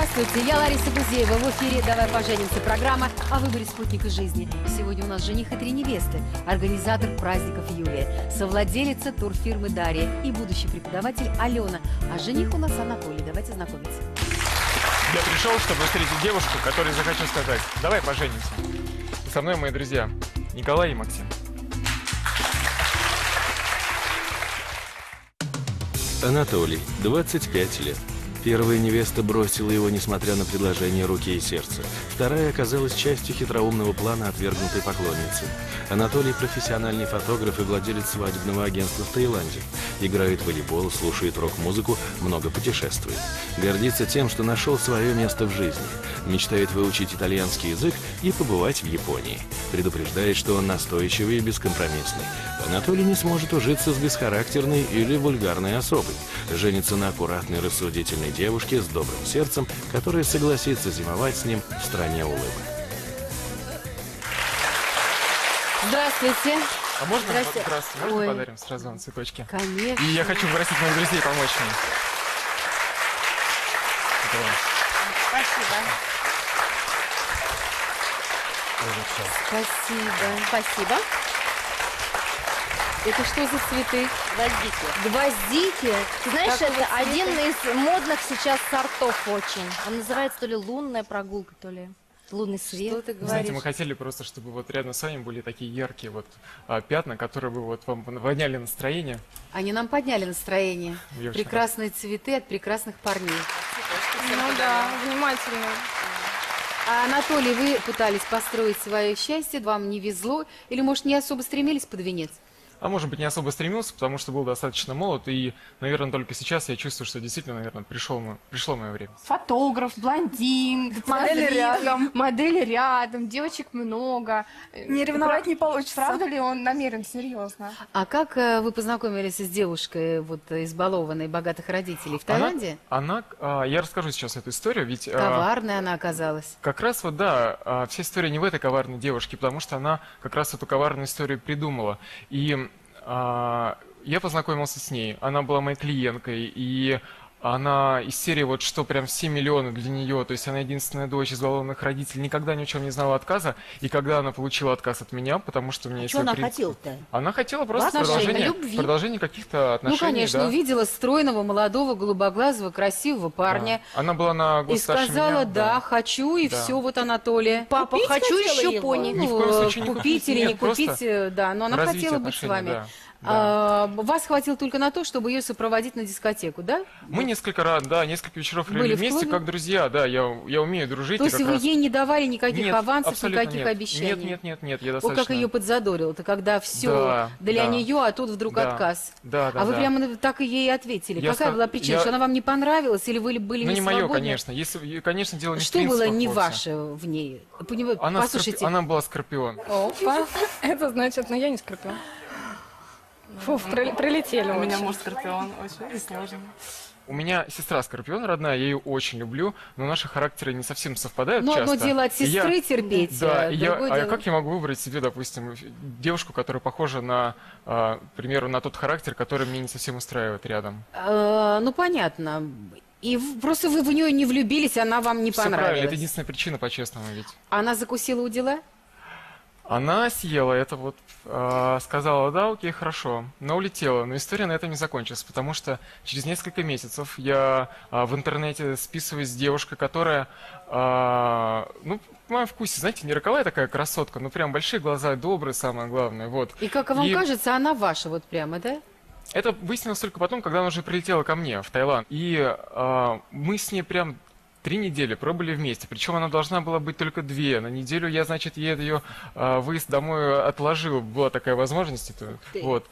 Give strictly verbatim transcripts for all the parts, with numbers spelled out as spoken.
Здравствуйте, я Лариса Гузеева. В эфире «Давай поженимся» программа о выборе спутника жизни. Сегодня у нас жених и три невесты, организатор праздников Юлия, совладелица турфирмы Дарья и будущий преподаватель Алена. А жених у нас Анатолий. Давайте знакомиться. Я пришел, чтобы встретить девушку, которой захочу сказать: давай поженимся. Со мной мои друзья Николай и Максим. Анатолий, двадцать пять лет. Первая невеста бросила его, несмотря на предложение руки и сердца. Вторая оказалась частью хитроумного плана отвергнутой поклонницы. Анатолий – профессиональный фотограф и владелец свадебного агентства в Таиланде. Играет в волейбол, слушает рок-музыку, много путешествует. Гордится тем, что нашел свое место в жизни. Мечтает выучить итальянский язык и побывать в Японии. Предупреждает, что он настойчивый и бескомпромиссный. Анатолий не сможет ужиться с бесхарактерной или вульгарной особой. Женится на аккуратной, рассудительной девушке с добрым сердцем, которая согласится зимовать с ним в стране улыбок. Здравствуйте. А можно, Здрасте. здравствуйте, можно Ой. подарим сразу вам цветочки? Конечно. И я хочу попросить моих друзей помочь мне. Это вам. Спасибо. Спасибо. Спасибо. Это что за цветы? Гвоздики. Гвоздики? Ты знаешь, Какого это цвета? один из модных сейчас сортов очень. Он называется то ли лунная прогулка, то ли лунный свет. Что ты Вы говоришь? знаете, мы хотели просто, чтобы вот рядом с вами были такие яркие вот а, пятна, которые бы вот вам воняли настроение. Они нам подняли настроение. Я очень Прекрасные цветы от прекрасных парней. Ну да, внимательно. А, Анатолий, вы пытались построить свое счастье, вам не везло, или, может, не особо стремились под венец? А может быть, не особо стремился, потому что был достаточно молод, и, наверное, только сейчас я чувствую, что действительно, наверное, пришло, мо- пришло мое время. Фотограф, блондин, Модели смотри, рядом. Модели рядом, девочек много. Не ревновать не получится. Правда ли он намерен серьезно? А как э, вы познакомились с девушкой, вот, избалованной, богатых родителей в Таиланде? Она, она, а, я расскажу сейчас эту историю, ведь... а, Коварная она оказалась. Как раз вот, да, а, вся история не в этой коварной девушке, потому что она как раз эту коварную историю придумала. И а, я познакомился с ней, она была моей клиенткой, и она из серии вот что прям все миллионы для нее, то есть она единственная дочь избалованных родителей, никогда ни в чем не знала отказа, и когда она получила отказ от меня, потому что у меня есть... Что она свой при- хотела-то? Она хотела просто Отношения, продолжение, любви. продолжение каких-то Ну, отношений, конечно, да. увидела стройного, молодого, голубоглазого, красивого парня. Да. Она была на год И старше сказала, меня, да, хочу, и Да. все, вот Анатолия. Папа, Купить хочу хотела еще его? пони. Ни в коем случае не купить купить, или нет, не купить, просто э, да, но она развитие хотела быть с отношений, вами. да, А, вас хватило только на то, чтобы ее сопроводить на дискотеку, да? Мы несколько раз, да, несколько вечеров Были провели в вместе, клубе? как друзья, да, я, я умею дружить. То и есть как вы раз- ей не давали никаких Нет, авансов, абсолютно никаких нет. обещаний? Нет, нет, нет, нет, я О, достаточно... как ее подзадорил-то, когда все Да, для да. нее, а тут вдруг Да, отказ. да, да, а вы да. прямо так и ей ответили. Я Какая ска- была причина? я- Что она вам не понравилась или вы были Ну, не не мое, свободны? конечно. Если, конечно, дело не в Что было принципах не вовсе. ваше в ней? Поним- Она, Послушайте, скорпи- она была скорпион. Опа, это значит, ну я не скорпион. Фу, прили- прилетели У меня очень. муж скорпион, очень сложно. У меня сестра скорпион родная, я ее очень люблю, но наши характеры не совсем совпадают ну, часто. одно дело от И сестры я- терпеть, Да, а и я, другое а дело... как я могу выбрать себе, допустим, девушку, которая похожа на, а, к примеру, на тот характер, который мне не совсем устраивает рядом? Э, ну, понятно. И в- просто вы в нее не влюбились, она вам не Все правильно, понравилась. это единственная причина, по-честному ведь. Она закусила у дела? Она съела это вот, а, сказала, да, окей, хорошо, но улетела. Но история на этом не закончилась, потому что через несколько месяцев я а, в интернете списываюсь с девушкой, которая, а, ну, в моем вкусе, знаете, не роковая такая красотка, но прям большие глаза, добрые, самое главное, вот. И как вам И кажется, она ваша вот прямо, да? это выяснилось только потом, когда она уже прилетела ко мне в Таиланд. И а, мы с ней прям три недели пробыли вместе. Причем она должна была быть только две. На неделю я, значит, ей ее а, выезд домой отложил. Была такая возможность. Это, вот.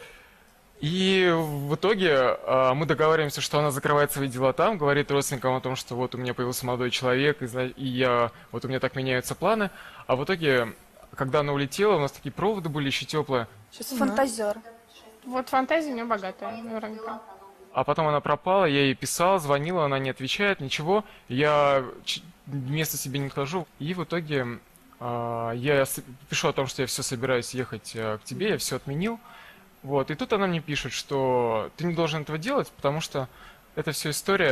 И в итоге а, мы договариваемся, что она закрывает свои дела там, говорит родственникам о том, что вот у меня появился молодой человек, и, зна- и я, вот у меня так меняются планы. А в итоге, когда она улетела, у нас такие проводы были еще теплые. Сейчас фантазер. Вот фантазия у нее богатая, наверняка. А потом она пропала, я ей писал, звонила, она не отвечает, ничего. Я ч- места себе не нахожу. И в итоге а, я с- пишу о том, что я все собираюсь ехать а, к тебе, я все отменил. Вот. И тут она мне пишет, что ты не должен этого делать, потому что эта вся история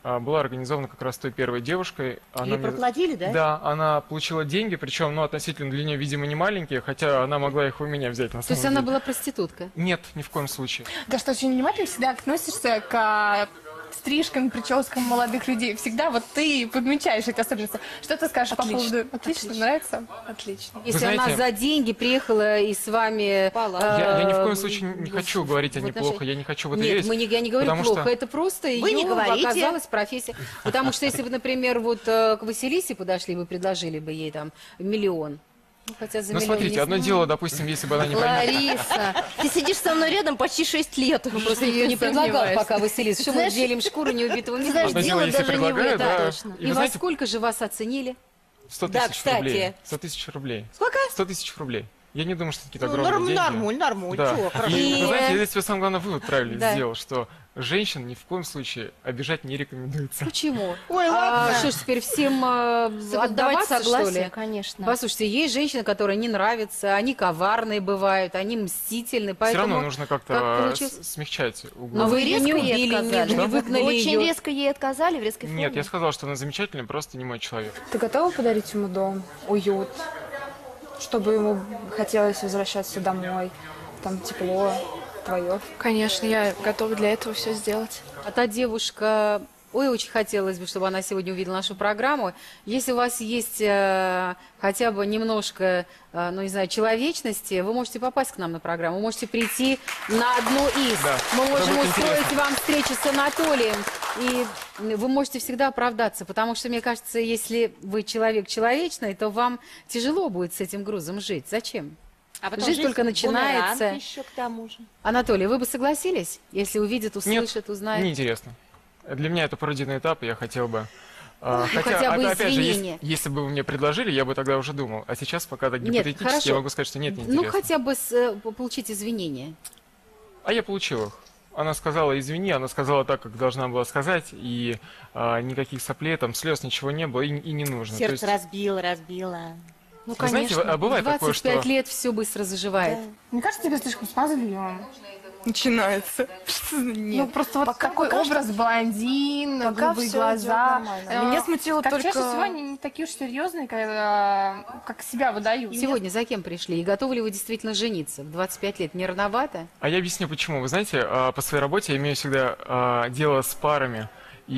а, была организована как раз той первой девушкой. Она Ее мне- проплатили, да? Да, она получила деньги, причем, ну, относительно для нее, видимо, не маленькие, хотя она могла их у меня взять, на То есть самом она деле. была проститутка? Нет, ни в коем случае. Да, что очень внимательно всегда относишься к а, стрижкам, прическам молодых людей. Всегда вот ты подмечаешь эти особенности. Что ты скажешь по Отлично. поводу... Отлично, нравится? Отлично. Если знаете- она за деньги приехала и с вами... Пала. Я, я ни в коем э, случае не в- хочу в- говорить о в ней отношениях. плохо, я не хочу в это Нет, верить. мы не, я не говорю потому плохо, что- это просто Вы не ее говорите. оказалась профессия. Потому что если бы, например, вот э, к Василисе подошли бы, предложили бы ей там миллион. Ну, хотя за Ну, миллион смотрите, не одно знаю. дело, допустим, если бы она не поймет. Лариса, Ты сидишь со мной рядом почти шесть лет. ну, просто никто не предлагал пока Василис. Что мы Знаешь, делим шкуру неубитого знаешь, медведя? Одно дело, дело если даже не в предлагают, этом, да. точно. И И вы во знаете, сколько же вас оценили? сто Да, тысяч кстати. рублей. сто тысяч рублей. Сколько? сто тысяч рублей. Я не думаю, что это какие-то Ну, огромные норм, деньги. нормуль, нормуль. Да. Чего, хорошо. И, И- вы знаете, я для себя самый главный вывод правильно Да. сделал, что женщин ни в коем случае обижать не рекомендуется. Почему? Ой, А, ладно. что ж, теперь всем э, Отдавать отдаваться, что согласие, ли? конечно. Послушайте, есть женщины, которые не нравятся, они коварные бывают, они мстительны, Все поэтому... равно нужно как как-то получилось? с- смягчать углы. Но А вы вы ее резко не ей убили, отказали? не, не выгнали Вы очень ее. резко ей отказали в резкой форме? Нет, я сказал, что она замечательная, просто не мой человек. Ты готова подарить ему дом, уют, чтобы ему хотелось возвращаться домой, там тепло твое? Конечно, я готова для этого все сделать. А та девушка... Ой, очень хотелось бы, чтобы она сегодня увидела нашу программу. Если у вас есть э, хотя бы немножко, э, ну, не знаю, человечности, вы можете попасть к нам на программу, вы можете прийти на одну из. Да, Мы это можем будет устроить интересно. вам встречу с Анатолием, и вы можете всегда оправдаться, потому что, мне кажется, если вы человек человечный, то вам тяжело будет с этим грузом жить. Зачем? А потом Жизнь только бумеранг начинается. еще к тому же. Анатолий, вы бы согласились, если увидит, услышит, узнает? Неинтересно. Для меня это пройденный этап, и я хотел бы... а, Ну, хотя, хотя бы а- опять же, извинения. если, если бы вы мне предложили, я бы тогда уже думал. А сейчас пока так Нет, гипотетически хорошо. я могу сказать, что нет, неинтересно. Ну, хотя бы с, э, получить извинения. А я получил их. Она сказала извини, она сказала так, как должна была сказать, и а, никаких соплей, там, слез, ничего не было, и, и не нужно. То Сердце есть, разбило, разбило. Ну, вы знаете, конечно. а бывает такое, двадцать пять что... лет все быстро заживает. Мне кажется, тебе слишком смазали его. Начинается. Что за нет? Ну, просто вот Пока- такой пока образ блондин, Пока голубые всё глаза. идёт нормально. Э, Меня смутило так только- чаще всего они не такие уж серьезные, когда, как себя выдают. Сегодня за кем пришли? И готовы ли вы действительно жениться? В двадцать пять лет не рановато? А я объясню почему. Вы знаете, а, по своей работе я имею всегда а, дело с парами.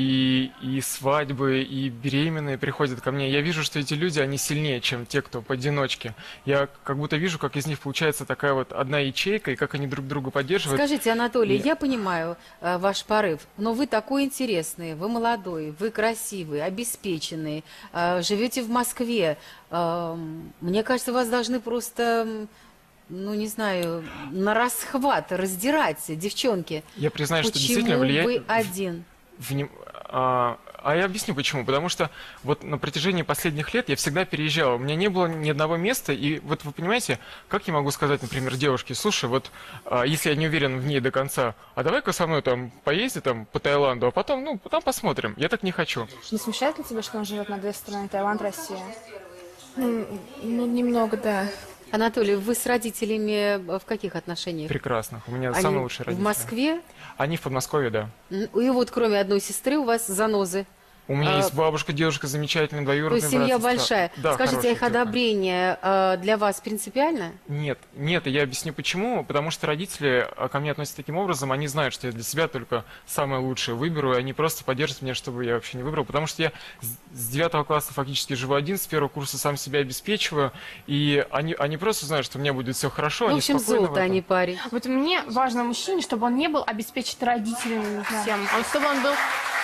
И, и свадьбы, и беременные приходят ко мне. Я вижу, что эти люди, они сильнее, чем те, кто поодиночке. Я как будто вижу, как из них получается такая вот одна ячейка, и как они друг друга поддерживают. Скажите, Анатолий, И- я понимаю э, ваш порыв, но вы такой интересный, вы молодой, вы красивый, обеспеченный, э, живете в Москве. Э, мне кажется, вас должны просто... м, ну, не знаю, на расхват раздирать, девчонки. Я признаю, что Почему действительно влияет... вы один? Вним- А, а я объясню почему. Потому что вот на протяжении последних лет я всегда переезжал. У меня не было ни одного места. И вот вы понимаете, как я могу сказать, например, девушке, слушай, вот а, если я не уверен в ней до конца, а давай-ка со мной там поезди там по Таиланду, а потом, ну, потом посмотрим. Я так не хочу. Не смущает ли тебя, что он живет на две страны, Таиланд, Россия? Ну, ну, немного, да. Анатолий, вы с родителями в каких отношениях? Прекрасных. У меня Они самые лучшие родители. в Москве? Они в Подмосковье, да. М, И вот кроме одной сестры у вас занозы. У меня А, есть бабушка, дедушка замечательные, То двоюродные есть семья братья, сестра. большая. Да, Скажите, а хорошая их тетка. одобрение э, для вас принципиально? Нет, нет, и я объясню почему. Потому что родители а, ко мне относятся таким образом, они знают, что я для себя только самое лучшее выберу, и они просто поддерживают меня, чтобы я вообще не выбрал. Потому что я с- с девятого класса фактически живу один, с первого курса сам себя обеспечиваю, и они, они просто знают, что у меня будет все хорошо, Ну, в они общем, спокойны в золото, а этом. не парень. Вот мне важно мужчине, чтобы он не был обеспечен родителями всем, он, чтобы он был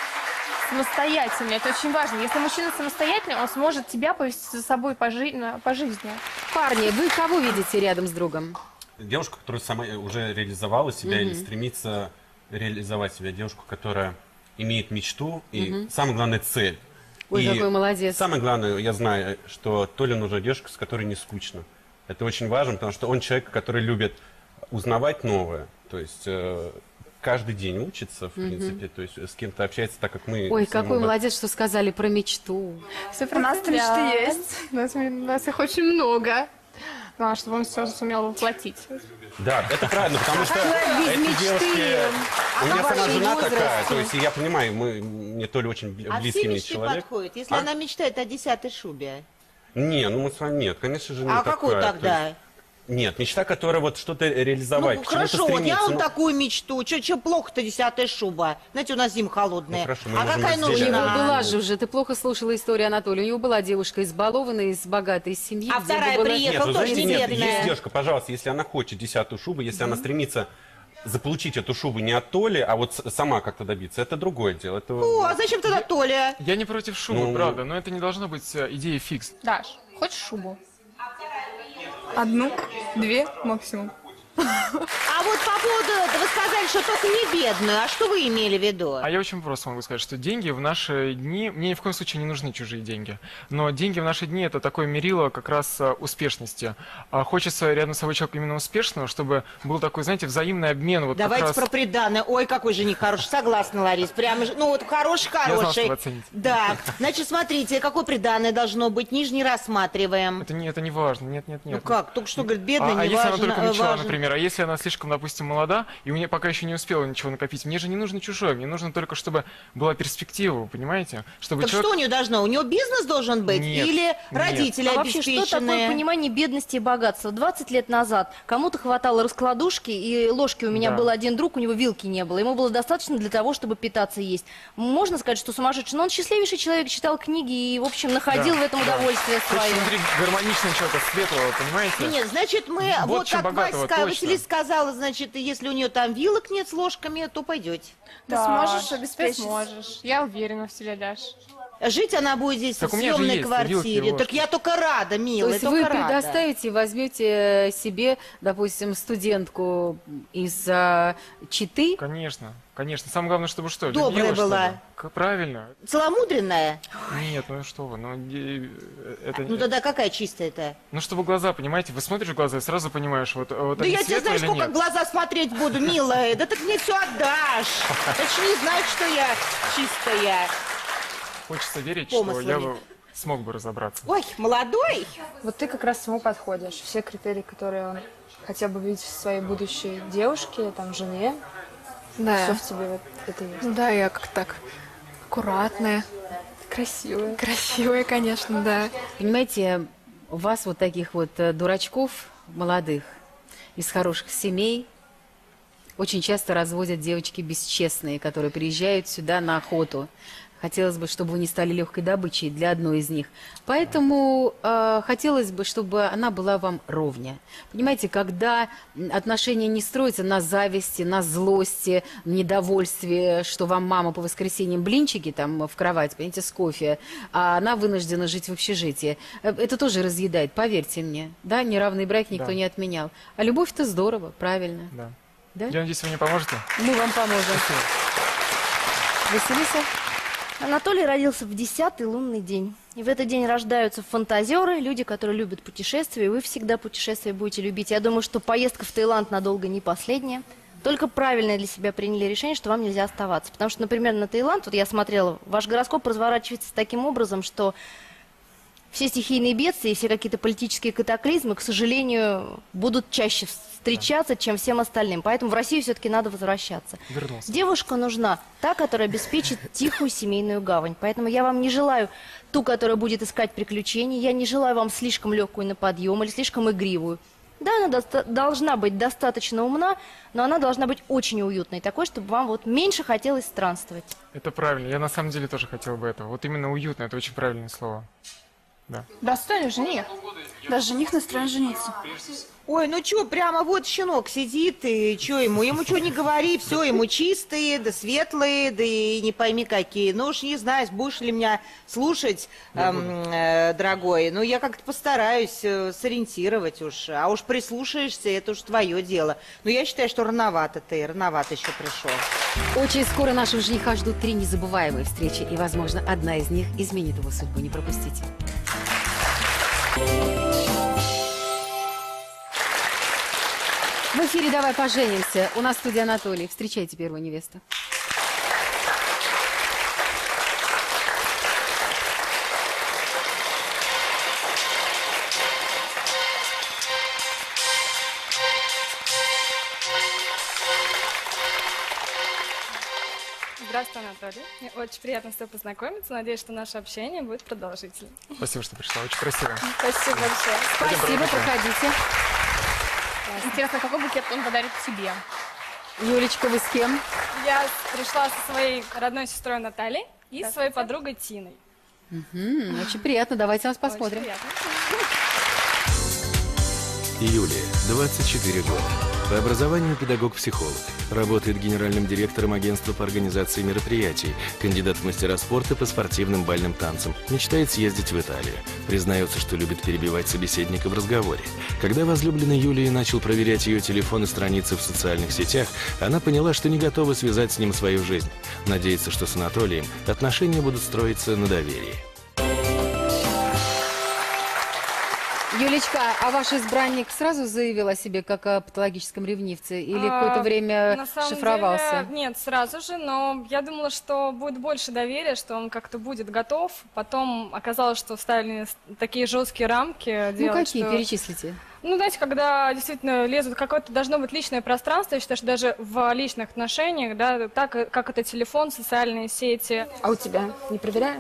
самостоятельный. Это очень важно. Если мужчина самостоятельный, он сможет тебя повести за собой по, жи- на- по жизни. Парни, вы кого видите рядом с другом? Девушка, которая сама уже реализовала себя или стремится реализовать себя. Девушку, которая имеет мечту и, самое главное, цель. Ой, И какой молодец. самое главное, я знаю, что Толе нужна девушка, с которой не скучно. Это очень важно, потому что он человек, который любит узнавать новое. То есть э, каждый день учится, в принципе, то есть с кем-то общается так, как мы. Ой, с ним какой оба- молодец, что сказали про мечту. Все У нас мечты есть. У нас, у нас их очень много. Главное, чтобы он все сумел воплотить. Да, это правильно, потому что эти девушки... У меня сама жена такая, то есть я понимаю, мы, мне Толя очень А близкий все мне мечты человек. подходят, если А? она мечтает о десятой шубе. Не, ну мы с вами нет, конечно же не А такая. какую то тогда? есть- Нет, мечта, которая вот что-то реализовать, Ну, к чему-то хорошо, вот я стремиться. вам ну, такую мечту. Че, че плохо-то десятая шуба? Знаете, у нас зима холодная. Ну, хорошо, мы а можем какая разделять. У него нужна? была же уже, ты плохо слушала историю Анатолия. У него была девушка избалованная, из богатой семьи. А где вторая бы была- приехала. Нет, вы тоже знаете, нет, бедная. есть девушка, пожалуйста, если она хочет десятую шубу, если она стремится заполучить эту шубу не от Толи, а вот с- сама как-то добиться, это другое дело. Это... О, а зачем тогда Толя? Я не против шубы, Ну, правда, но это не должно быть э, идеей фикс. Даш, хочешь шубу? Одну, две максимум. А вот по поводу этого вы сказали, что только не бедную. А что вы имели в виду? А я очень просто могу сказать, что деньги в наши дни, мне ни в коем случае не нужны чужие деньги, но деньги в наши дни это такое мерило как раз а, успешности. А хочется рядом с собой человека именно успешного, чтобы был такой, знаете, взаимный обмен. Вот Давайте как раз... про приданое. Ой, какой жених хороший. Согласна, Ларис. Прямо, же- ну вот хороший-хороший. знал, что вы оцените. Да. Значит, смотрите, какое приданое должно быть. Нижний рассматриваем. Это не, это не важно, нет, нет, нет. Ну как? Только что, говорит, бедный, а, а не если важен, она только э, начала, важен. например, а если она слишком, допустим, молода, и у нее пока еще не успела ничего накопить, мне же не нужно чужое, мне нужно только, чтобы была перспектива, вы понимаете? Чтобы Так человек... что у нее должно? У него бизнес должен быть? Нет, Или нет. родители А вообще, что такое обеспеченные? понимание бедности и богатства? двадцать лет назад кому-то хватало раскладушки и ложки. У меня Да. был один друг, у него вилки не было. Ему было достаточно для того, чтобы питаться и есть. Можно сказать, что сумасшедший, но он счастливейший человек, читал книги и, в общем, находил Да, в этом да. удовольствие Точно свое. внутри гармоничного человека, светлого, понимаете? Нет, значит, мы, Вот вот чем как богатого, Васька, точно. Василиса сказала, значит, если у нее там вилок нет с ложками, то пойдете. Ты сможешь Ты обеспечить? сможешь. Я уверена в себе, Даш. Жить она будет здесь Так в у меня же съемной есть вилки и квартире. Так ложки. я только рада, То милая, есть только вы рада. предоставите, возьмете себе, допустим, студентку из а, Читы. Конечно, конечно. Самое главное, чтобы что? Добрая любила, была. чтобы. К- Правильно. Целомудренная? Нет, ну что вы, ну э, это Ну тогда какая чистая-то? ну чтобы глаза, понимаете, вы смотришь в глаза и сразу понимаешь, вот, вот Да они я тебе светлые знаешь, или сколько нет. глаза смотреть буду, милая. Да ты мне все отдашь. Ты ж не знаешь, что я чистая. Хочется верить, Помыслами. что я бы смог бы разобраться. Ой, молодой. Вот ты как раз ему подходишь. Все критерии, которые он хотел бы видеть в своей будущей девушке, там, жене, Да. все в тебе вот это есть. Ну да, я как так аккуратная, Красивая. красивая, конечно, да. Понимаете, у вас вот таких вот э, дурачков молодых из хороших семей очень часто разводят девочки бесчестные, которые приезжают сюда на охоту. Хотелось бы, чтобы вы не стали легкой добычей для одной из них. Поэтому э, хотелось бы, чтобы она была вам ровня. Понимаете, когда отношения не строятся на зависти, на злости, недовольстве, что вам мама по воскресеньям блинчики там в кровать, понимаете, с кофе, а она вынуждена жить в общежитии. Э, Это тоже разъедает, поверьте мне. Да, неравный брак никто Да. не отменял. А любовь-то здорово, правильно. Да. Да? Я надеюсь, вы мне поможете. Мы вам поможем. Василиса? Анатолий родился в десятый лунный день. И в этот день рождаются фантазеры, люди, которые любят путешествия, и вы всегда путешествия будете любить. Я думаю, что поездка в Таиланд надолго не последняя. Только правильное для себя приняли решение, что вам нельзя оставаться. Потому что, например, на Таиланд, вот я смотрела, ваш гороскоп разворачивается таким образом, что все стихийные бедствия и все какие-то политические катаклизмы, к сожалению, будут чаще встречаться, чем всем остальным. Поэтому в Россию все-таки надо возвращаться. Вернулся. Девушка нужна та, которая обеспечит тихую семейную гавань. Поэтому я вам не желаю ту, которая будет искать приключений. Я не желаю вам слишком легкую на подъем или слишком игривую. Да, она доста- должна быть достаточно умна, но она должна быть очень уютной, такой, чтобы вам вот меньше хотелось странствовать. Это правильно. Я на самом деле тоже хотел бы этого. Вот именно уютно, это очень правильное слово. Достойный жених. Даже жених настроен жениться. Ой, ну что, прямо вот щенок сидит, и что ему? Ему что не говори, все, ему чистые, да светлые, да и не пойми какие. Ну уж не знаю, будешь ли меня слушать, эм, э, дорогой. Ну я как-то постараюсь э, сориентировать уж. А уж прислушаешься, это уж твое дело. Но я считаю, что рановато ты, рановато еще пришел. Очень скоро нашего жениха ждут три незабываемые встречи, и, возможно, одна из них изменит его судьбу. Не пропустите. В эфире «Давай поженимся». У нас в студии Анатолий. Встречайте первую невесту. Здравствуй, Анатолий. Мне очень приятно с тобой познакомиться. Надеюсь, что наше общение будет продолжительным. Спасибо, что пришла. Очень красиво. Спасибо большое. Спасибо, проходите. Интересно, какой букет он подарит тебе? Юлечка, вы с кем? Я пришла со своей родной сестрой Натальей и своей подругой Тиной. Угу, очень приятно. Давайте нас посмотрим. Очень приятно. Юлия, двадцать четыре года. По образованию педагог-психолог. Работает генеральным директором агентства по организации мероприятий. Кандидат в мастера спорта по спортивным бальным танцам. Мечтает съездить в Италию. Признается, что любит перебивать собеседника в разговоре. Когда возлюбленный Юлии начал проверять ее телефон и страницы в социальных сетях, она поняла, что не готова связать с ним свою жизнь. Надеется, что с Анатолием отношения будут строиться на доверии. Юлечка, а ваш избранник сразу заявил о себе как о патологическом ревнивце? Или А, какое-то время на самом шифровался? деле, нет, сразу же, но я думала, что будет больше доверия, что он как-то будет готов. Потом оказалось, что вставили такие жесткие рамки. Ну делать, какие? что... Перечислите. Ну, знаете, когда действительно лезут, какое-то должно быть личное пространство, я считаю, что даже в личных отношениях, да, так как это телефон, социальные сети. А у тебя не проверяли?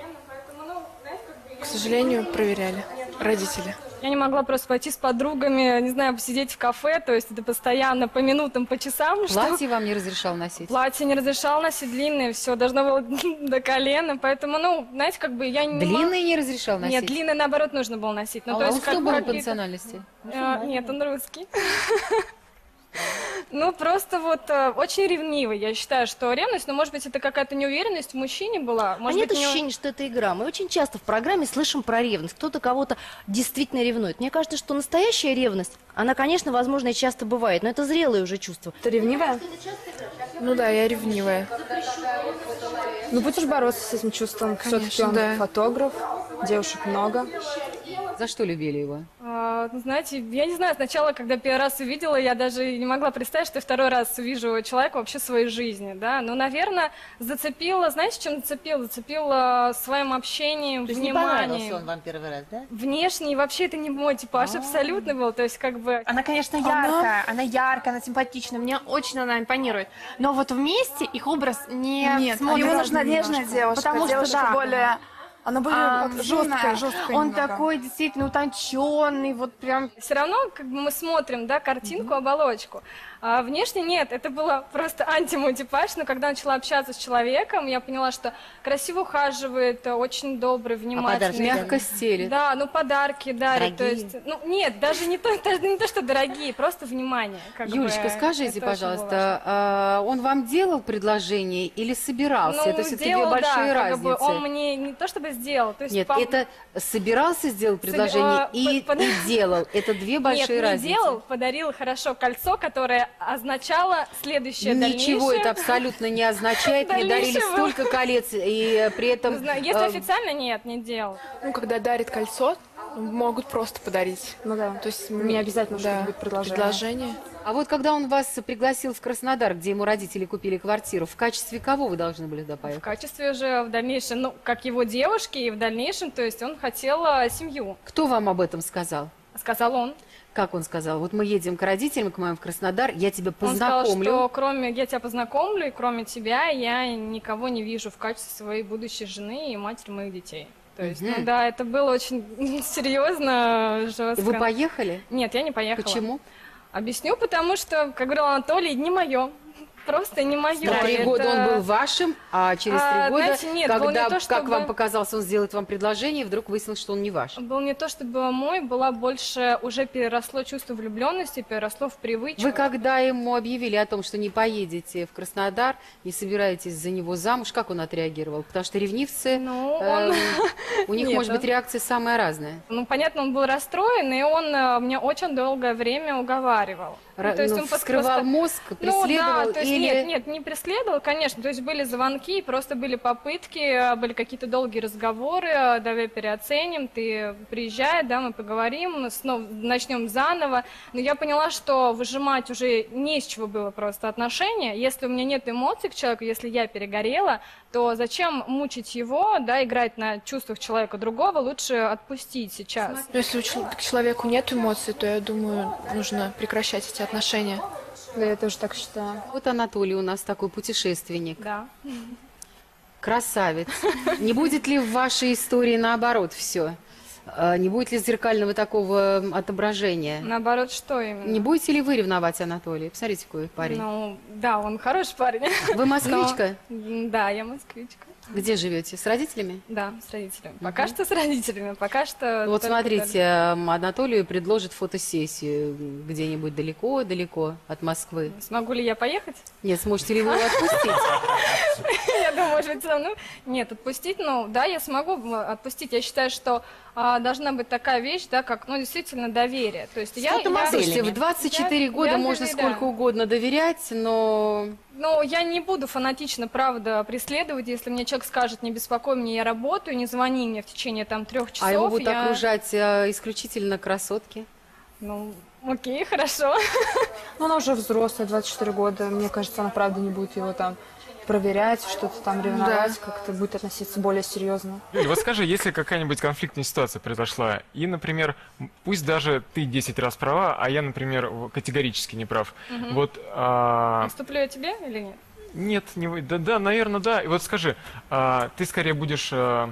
К сожалению, проверяли родители. Я не могла просто пойти с подругами, не знаю, посидеть в кафе, то есть это постоянно по минутам, по часам. Платье что... вам не разрешал носить? Платье не разрешал носить, длинное, все должно было до колена, поэтому, ну, знаете, как бы я не... Длинные не разрешал носить? Нет, длинное, наоборот, нужно было носить. Ну, а то он есть, кто как был бы по национальности? А, нет, он русский. Ну, просто вот э, очень ревнивый. Я считаю, что ревность, но, может быть, это какая-то неуверенность в мужчине была. А Может нет быть, не- ощущения, что это игра? Мы очень часто в программе слышим про ревность. Кто-то кого-то действительно ревнует. Мне кажется, что настоящая ревность, она, конечно, возможно, и часто бывает, но это зрелые уже чувства. Ты ревнивая? Ну да, я ревнивая. Ну, будешь бороться с этим чувством? Конечно, Все-таки он да. фотограф, девушек много. За что любили его? А, ну, знаете, я не знаю, сначала, когда первый раз увидела, я даже не могла представить, что я второй раз увижу человека вообще в своей жизни, да. Ну, наверное, зацепила, знаете, чем зацепила? Зацепила своим общением, То есть не понравился вниманием. он вам первый раз, да? Внешне, и вообще это не мой типаж абсолютно был, то есть как бы... Она, конечно, яркая, она, яркая, она симпатичная, мне очень она импонирует. Но вот вместе их образ не Нет, смотрится ему нужна немножко. нежная девушка, Потому что, девушка да, более... Она более а, вот жесткая, знаю, жесткая он немного. такой действительно утонченный, вот прям... Все равно, как бы мы смотрим, да, картинку, оболочку. А внешне нет, это было просто анти-мой типаж, но когда начала общаться с человеком, я поняла, что красиво ухаживает, очень добрый, внимательный. Мягко стелит. Да, ну подарки дарит, то Дорогие. есть, ну нет, даже не то, даже не то, что дорогие, просто внимание. Как Юлечка, бы, скажите, это очень было пожалуйста, а, он вам делал предложение или собирался? Ну, это все-таки две делал, большие да, как разницы. бы он мне не то чтобы сделал, то есть Нет, по- это собирался сделать предложение а, и, под- и делал. Это две большие Нет, не разницы. делал, подарил хорошо кольцо, которое означало следующее, Ничего дальнейшее. это абсолютно не означает. Мне дарили Дальнейшее столько колец, и при этом... Не знаю, если э, официально, нет, не делал. Ну, когда дарит кольцо, могут просто подарить. Ну да. То есть Не обязательно, что да, это будет предложение. предложение. А вот когда он вас пригласил в Краснодар, где ему родители купили квартиру, в качестве кого вы должны были туда В поехать? качестве уже в дальнейшем, ну, как его девушки, и в дальнейшем, то есть он хотел а, семью, Кто вам об этом сказал? сказал он. Как он сказал? Вот мы едем к родителям, к моим в Краснодар, я тебя Он сказал, познакомлю. что кроме, я тебя познакомлю, и кроме тебя я никого не вижу в качестве своей будущей жены и матери моих детей. То есть, Мгм. ну да, это было очень серьезно, жестко. Вы поехали? Нет, я не поехала. Почему? Объясню, потому что, как говорил Анатолий, не мое. Просто не мое. На три Это- года он был вашим, а через А, три года, знаете, нет, было когда, не то, как чтобы- вам показалось, он сделает вам предложение, вдруг выяснилось, что он не ваш. Был не то чтобы мой, была больше, уже переросло чувство влюбленности, переросло в привычку. Вы когда ему объявили о том, что не поедете в Краснодар, не собираетесь за него замуж, как он отреагировал? Потому что ревнивцы, Ну, эм, он- у них Нет, может быть он- реакция самая разная. Ну, понятно, он был расстроен, и он э, меня очень долгое время уговаривал. Ра- Ну, то есть ну, он просто- вскрывал мозг, Ну преследовал да, то есть или... нет, нет, не преследовал, конечно, то есть были звонки, просто были попытки, э, были какие-то долгие разговоры, э, давай переоценим, ты приезжай, да, мы поговорим, снова начнем заново, но я поняла, что выжимать уже не из чего было просто отношения, если у меня нет эмоций к человеку, если я перегорела, то зачем мучить его, да, играть на чувствах человека другого, лучше отпустить сейчас. Но если у чел- к человеку нет эмоций, то я думаю, нужно прекращать эти отношения. Да, я тоже так считаю. Вот Анатолий у нас такой путешественник. Да. Красавец. Не будет ли в вашей истории наоборот все? Не будет ли зеркального такого отображения? Наоборот, что именно? Не будете ли вы ревновать Анатолия? Посмотрите, какой парень. Ну, да, он хороший парень. Вы москвичка? Но... Да, я москвичка. Где живете? С родителями? Да, с родителями. Пока угу. что с родителями, пока что... Вот смотрите, только... Анатолию предложит фотосессию где-нибудь далеко-далеко от Москвы. Смогу ли я поехать? Нет, сможете ли вы его отпустить? Я думаю, может быть, со мной... Нет, отпустить, ну, да, я смогу отпустить. Я считаю, что а, должна быть такая вещь, да, как, ну, действительно, доверие. То есть я... Слушайте, в двадцать четыре года можно сколько угодно доверять, но... Ну, я не буду фанатично, правда, преследовать, если мне человек скажет, не беспокой меня, я работаю, не звони мне в течение там трех часов. А его будут я... окружать а, исключительно красотки? Ну, окей, хорошо. Ну, она уже взрослая, двадцать четыре года, мне кажется, она правда не будет его там проверять, что-то там ревновать, да. Как-то будет относиться более серьезно. Юля, вот скажи, если какая-нибудь конфликтная ситуация произошла, и, например, пусть даже ты десять раз права, а я, например, категорически не прав. Угу. Вот, а... Уступлю я тебе или нет? Нет, не вы. Да, да, наверное, да. И вот скажи, а, ты скорее будешь... А,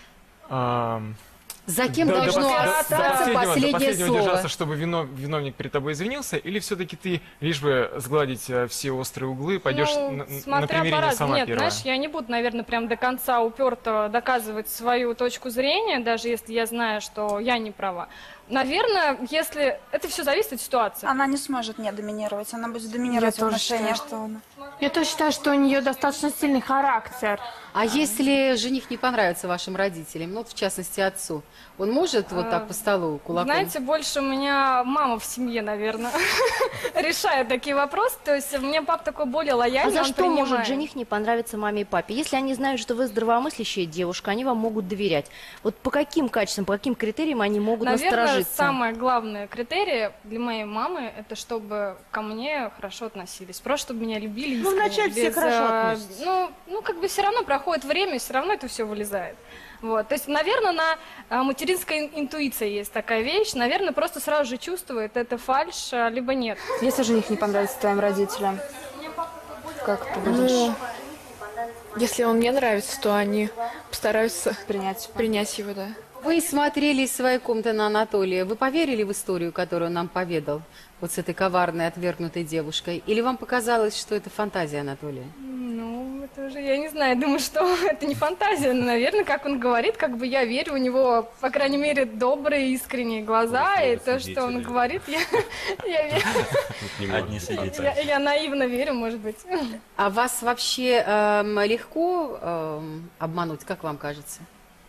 а... За кем да, должно до, остаться до последнего, последнее до последнего слово? держаться, чтобы вино, виновник перед тобой извинился, или все-таки ты, лишь бы сгладить а, все острые углы, пойдешь ну, на, смотря на примирение сама Нет, первая? знаешь, я не буду, наверное, прям до конца уперто доказывать свою точку зрения, даже если я знаю, что я не права. Наверное, если... Это все зависит от ситуации. Она не сможет не доминировать, она будет доминировать в отношениях. Что она... Я тоже считаю, что у нее достаточно сильный характер. А если жених не понравится вашим родителям, ну, в частности, отцу, он может вот так по столу кулаком? Знаете, больше у меня мама в семье, наверное, решает такие вопросы. То есть у меня папа такой более лояльный. А за что может жених не понравиться маме и папе? Если они знают, что вы здравомыслящая девушка, они вам могут доверять. Вот по каким качествам, по каким критериям они могут насторожиться? Самое главное критерий для моей мамы — это чтобы ко мне хорошо относились, просто чтобы меня любили искренне. Ну, вначале все хорошо относятся. Ну, ну, как бы все равно проходит время, и все равно это все вылезает. Вот. То есть, наверное, на а, материнской интуиции есть такая вещь. Наверное, просто сразу же чувствует, это фальшь, а, либо нет. Если жених не понравится твоим родителям, как ты будешь? Ну, если он мне нравится, то они постараются принять, принять его, да. Вы смотрели из своей комнаты на Анатолия. Вы поверили в историю, которую он нам поведал? Вот с этой коварной, отвергнутой девушкой? Или вам показалось, что это фантазия Анатолия? Ну, это уже, я не знаю, думаю, что это не фантазия, но, наверное, как он говорит, как бы я верю, у него, по крайней мере, добрые, искренние глаза, и то, что он говорит, я, я верю. Одни свидетели. Я, я наивно верю, может быть. А вас вообще эм, легко эм, обмануть, как вам кажется?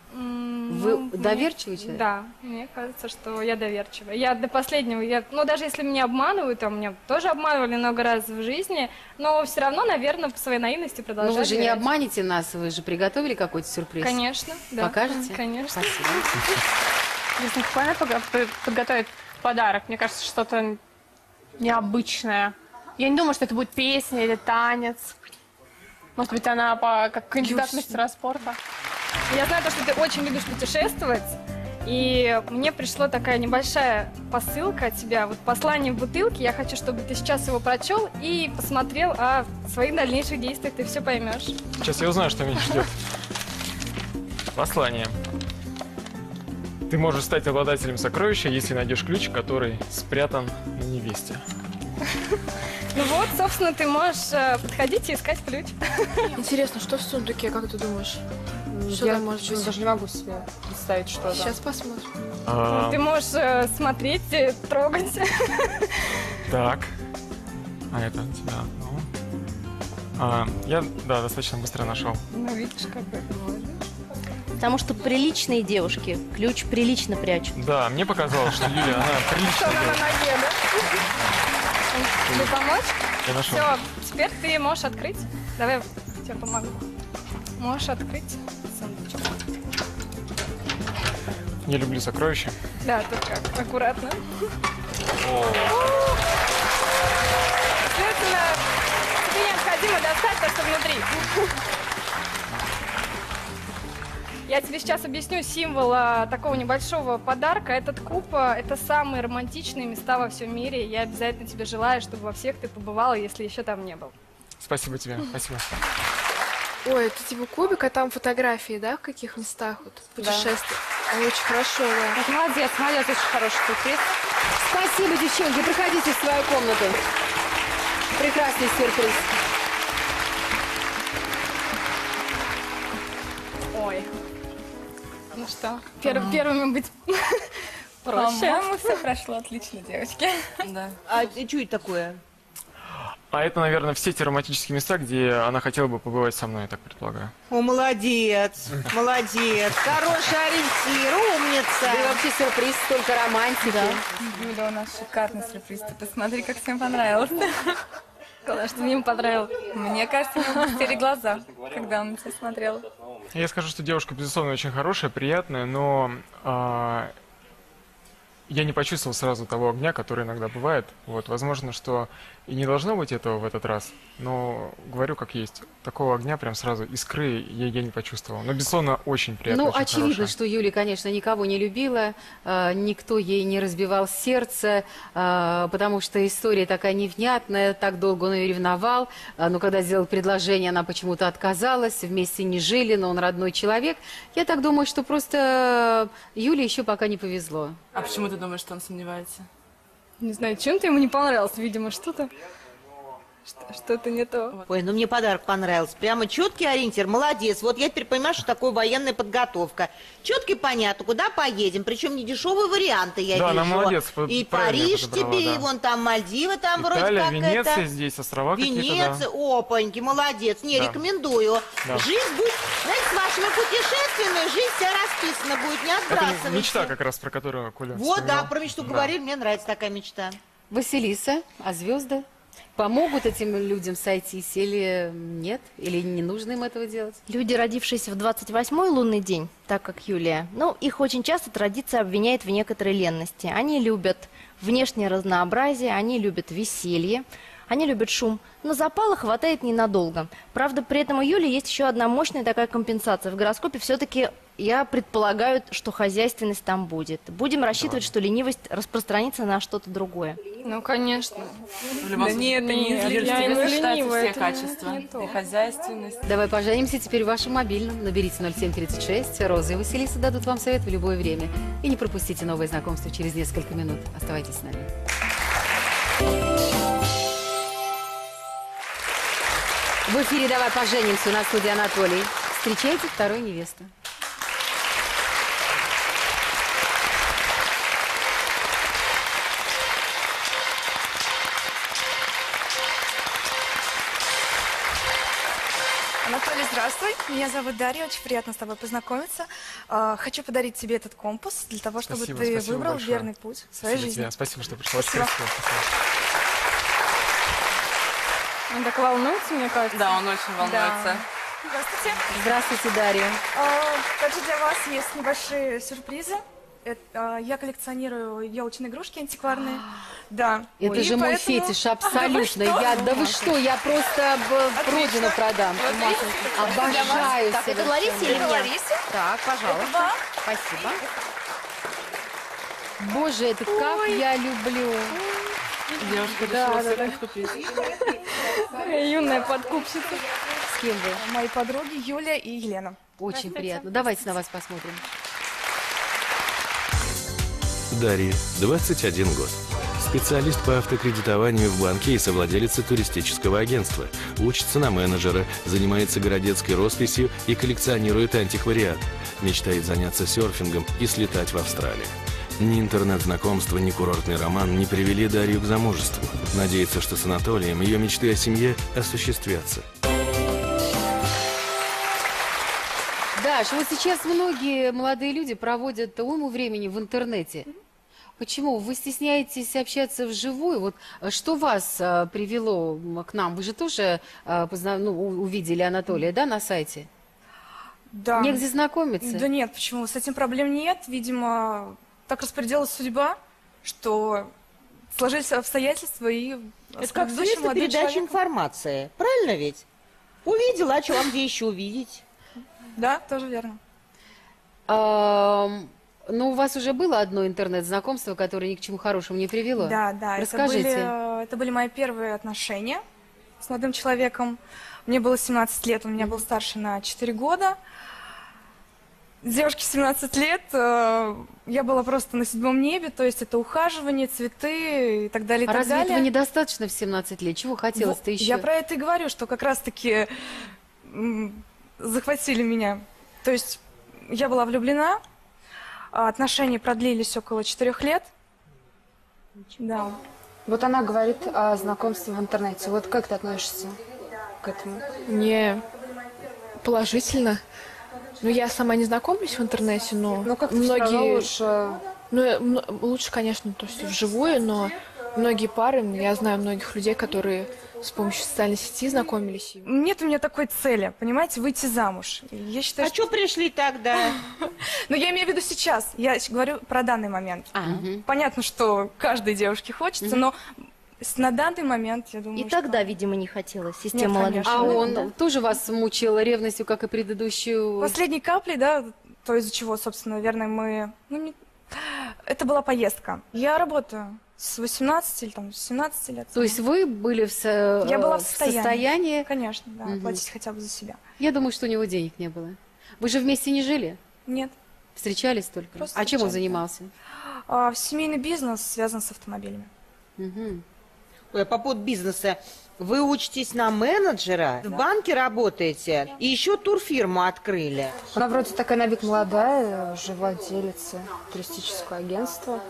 Вы ну, доверчивый человек? Да, мне кажется, что я доверчивая. Я до последнего, я, ну даже если меня обманывают, а меня тоже обманывали много раз в жизни, но все равно, наверное, по своей наивности продолжаю. Но вы же доверять. не обманете нас, вы же приготовили какой-то сюрприз. Конечно, да. Покажете? Конечно. Спасибо. Если правильно подготовить подарок, мне кажется, что-то необычное. Я не думаю, что это будет песня или танец. Может быть, она по, как кандидат в мастера спорта. Я знаю, то, что ты очень любишь путешествовать, и мне пришла такая небольшая посылка от тебя, вот послание в бутылке. Я хочу, чтобы ты сейчас его прочел и посмотрел о своих дальнейших действиях, ты все поймешь. Сейчас я узнаю, что меня ждет. Послание. Ты можешь стать обладателем сокровища, если найдешь ключ, который спрятан на невесте. Ну вот, собственно, ты можешь э, подходить и искать ключ. Интересно, что в сундуке, как ты думаешь? Что Я там может быть? даже не могу себе представить, что Сейчас там. посмотрим. А, Ну, ты можешь э, смотреть, э, трогать. Так. А это у тебя, ну. А, я, да, достаточно быстро нашел. Ну, видишь, как это может. Потому что приличные девушки ключ прилично прячут. Да, мне показалось, что Юля, она Что прилично она на делает. ноге, да? Тебе помочь? Я нашел. Все, теперь ты можешь открыть. Давай я тебе помогу. Можешь открыть сундучок. Я люблю сокровища. Да, только аккуратно. Соответственно, тебе необходимо достать то, что внутри. Я тебе сейчас объясню символ а, такого небольшого подарка. Этот куб а, – это самые романтичные места во всем мире. Я обязательно тебе желаю, чтобы во всех ты побывала, если еще там не был. Спасибо тебе, спасибо. Ой, это типа кубик, а там фотографии, да, в каких местах вот путешествия? Да. Очень хорошо, да. Вот молодец, молодец, очень хороший сюрприз. Спасибо, девчонки, проходите в свою комнату. Прекрасный сюрприз. Ой. Ну что, пер первыми быть проще. По-моему, все прошло отлично, девочки. Да. А что это такое? А это, наверное, все те романтические места, где она хотела бы побывать со мной, я так предполагаю. О, молодец, молодец, хороший ориентир, умница. Да и вообще сюрприз, столько романтики. Да. Юля, у нас шикарный сюрприз, ты посмотри, как всем понравилось. Главное, что мне понравилось. Мне кажется, ему блестели глаза, когда он на тебя смотрел. Я скажу, что девушка, безусловно, очень хорошая, приятная, но а, я не почувствовал сразу того огня, который иногда бывает. Вот, возможно, что и не должно быть этого в этот раз, но говорю как есть. Такого огня прям сразу, искры я, я не почувствовал. Но, безусловно, очень приятно. Ну, очень очевидно, хорошая. что Юля, конечно, никого не любила, э, никто ей не разбивал сердце, э, потому что история такая невнятная, так долго он ее ревновал, э, но когда сделал предложение, она почему-то отказалась, вместе не жили, но он родной человек. Я так думаю, что просто Юле еще пока не повезло. А почему ты думаешь, что он сомневается? Не знаю, чем-то ему не понравилось, видимо, что-то что-то не то. Ой, ну мне подарок понравился. Прямо четкий ориентир, молодец. Вот я теперь понимаю, что такое военная подготовка. Четко и понятно, куда поедем. Причем не дешевые варианты, я да, вижу. Она молодец, и Париж Париж подобрала, тебе, да. и вон там Мальдивы, там Италия, вроде как Венеция это. здесь, острова какие-то, Венеция, да. опаньки, молодец. Не, Да. рекомендую. Да. Жизнь будет, знаете, с вашими путешествиями, жизнь вся расписана будет, не Это отбрасывайте. мечта как раз, про которую Коля Вот, вспоминал. да, про мечту Да. говорили, мне нравится такая мечта. Василиса, а звезды помогут этим людям сойтись или нет? Или не нужно им этого делать? Люди, родившиеся в двадцать восьмой лунный день, так как Юлия, ну, их очень часто традиция обвиняет в некоторой ленности. Они любят внешнее разнообразие, они любят веселье, они любят шум, но запала хватает ненадолго. Правда, при этом у Юли есть еще одна мощная такая компенсация. В гороскопе все-таки я предполагаю, что хозяйственность там будет. Будем рассчитывать, что ленивость распространится на что-то другое. Ну, конечно. В любом Да случае, нет, это не Юль, из- я тебе не сочетаются ленивая, все это качества. не то. И хозяйственность. Давай поженимся теперь в вашем мобильном. Наберите ноль семь тридцать шесть. Роза и Василиса дадут вам совет в любое время. И не пропустите новое знакомство через несколько минут. Оставайтесь с нами. В эфире «Давай поженимся», у нас в студии Анатолий. Встречайте вторую невесту. Анатолий, здравствуй. Меня зовут Дарья, очень приятно с тобой познакомиться. А, Хочу подарить тебе этот компас для того, чтобы Спасибо, ты спасибо выбрал большое. верный путь в своей Спасибо жизни. тебе. Спасибо, что пришла. Очень Спасибо. красиво. Спасибо. Он так волнуется, мне кажется. Да, он очень волнуется. Здравствуйте. Здравствуйте, Дарья. А, Также для вас есть небольшие сюрпризы. Это, а, я коллекционирую елочные игрушки антикварные. Да. Это И же мой поэтому- фетиш, Да вы абсолютно. что? Я, да вы что, я просто б- родину продам. Обожаю. Так, это совершенно. Ларисе или Это мне? Ларисе. Так, пожалуйста. Это вам. Спасибо. Боже, это как я люблю. Девушка Да, решила да, все да. купить. Юная подкупщица. С кем вы? Мои подруги Юля и Елена. Очень приятно. Давайте на вас посмотрим. Дарья, двадцать один год. Специалист по автокредитованию в банке и совладелица туристического агентства. Учится на менеджера, занимается городецкой росписью и коллекционирует антиквариат. Мечтает заняться серфингом и слетать в Австралию. Ни интернет-знакомство, ни курортный роман не привели Дарью к замужеству. Надеется, что с Анатолием ее мечты о семье осуществятся. Даш, вот сейчас многие молодые люди проводят уйму времени в интернете. Почему? Вы стесняетесь общаться вживую? Вот э, что вас э, привело м, к нам? Вы же тоже э, позна- ну, у- увидели Анатолия, да, на сайте? Да. Негде знакомиться? Да нет, почему? С этим проблем нет. Видимо, так распорядилась судьба, что сложились обстоятельства и... Это с как предыдущим средство молодым передачи человеком- информации. Правильно ведь? Увидела, а что вам где еще увидеть? Да, тоже верно. А, ну, у вас уже было одно интернет-знакомство, которое ни к чему хорошему не привело? Да, да. Расскажите. Это были, это были мои первые отношения с молодым человеком. Мне было семнадцать лет, он меня был старше на четыре года. Девушке семнадцать лет, э, я была просто на седьмом небе, то есть это ухаживание, цветы и так далее, и А так разве далее. этого недостаточно в семнадцать лет? Чего хотелось-то Во- еще? Я про это и говорю, что как раз-таки м, захватили меня. То есть я была влюблена, а отношения продлились около четырех лет. Да. Вот она говорит о знакомстве в интернете. Вот как ты относишься к этому? Не положительно. Ну, я сама не знакомлюсь в интернете, но Ну, как-то всё равно многие... лучше... Ну, э, м- лучше, конечно, то есть вживую, но многие пары, я знаю многих людей, которые с помощью социальной сети знакомились. и- Нет у меня такой цели, понимаете, выйти замуж. Я считаю, А что пришли тогда? Ну, я имею в виду сейчас. Я щ- говорю про данный момент. Понятно, что каждой девушке хочется, но с- на данный момент, я думаю, И тогда, видимо, не хотелось с Нет, тем молодым конечно. А человеком, он да? тоже вас мучил ревностью, как и предыдущую? Последней каплей, да, то, из-за чего, собственно, наверное, мы... Ну, не... Это была поездка. Я работаю с восемнадцати или там с семнадцати лет. То есть вы были в, со- Я была в в состоянии. состоянии... Конечно, да, Мгм. платить хотя бы за себя. Я думаю, что у него денег не было. Вы же вместе не жили? Нет. Встречались только? Просто а чем он встречались, занимался? А, семейный бизнес связан с автомобилями. Мгм. Ой, а по поводу бизнеса. Вы учитесь на менеджера, в банке работаете, и еще турфирму открыли. Она вроде такая на вид молодая, уже владелица туристического агентства.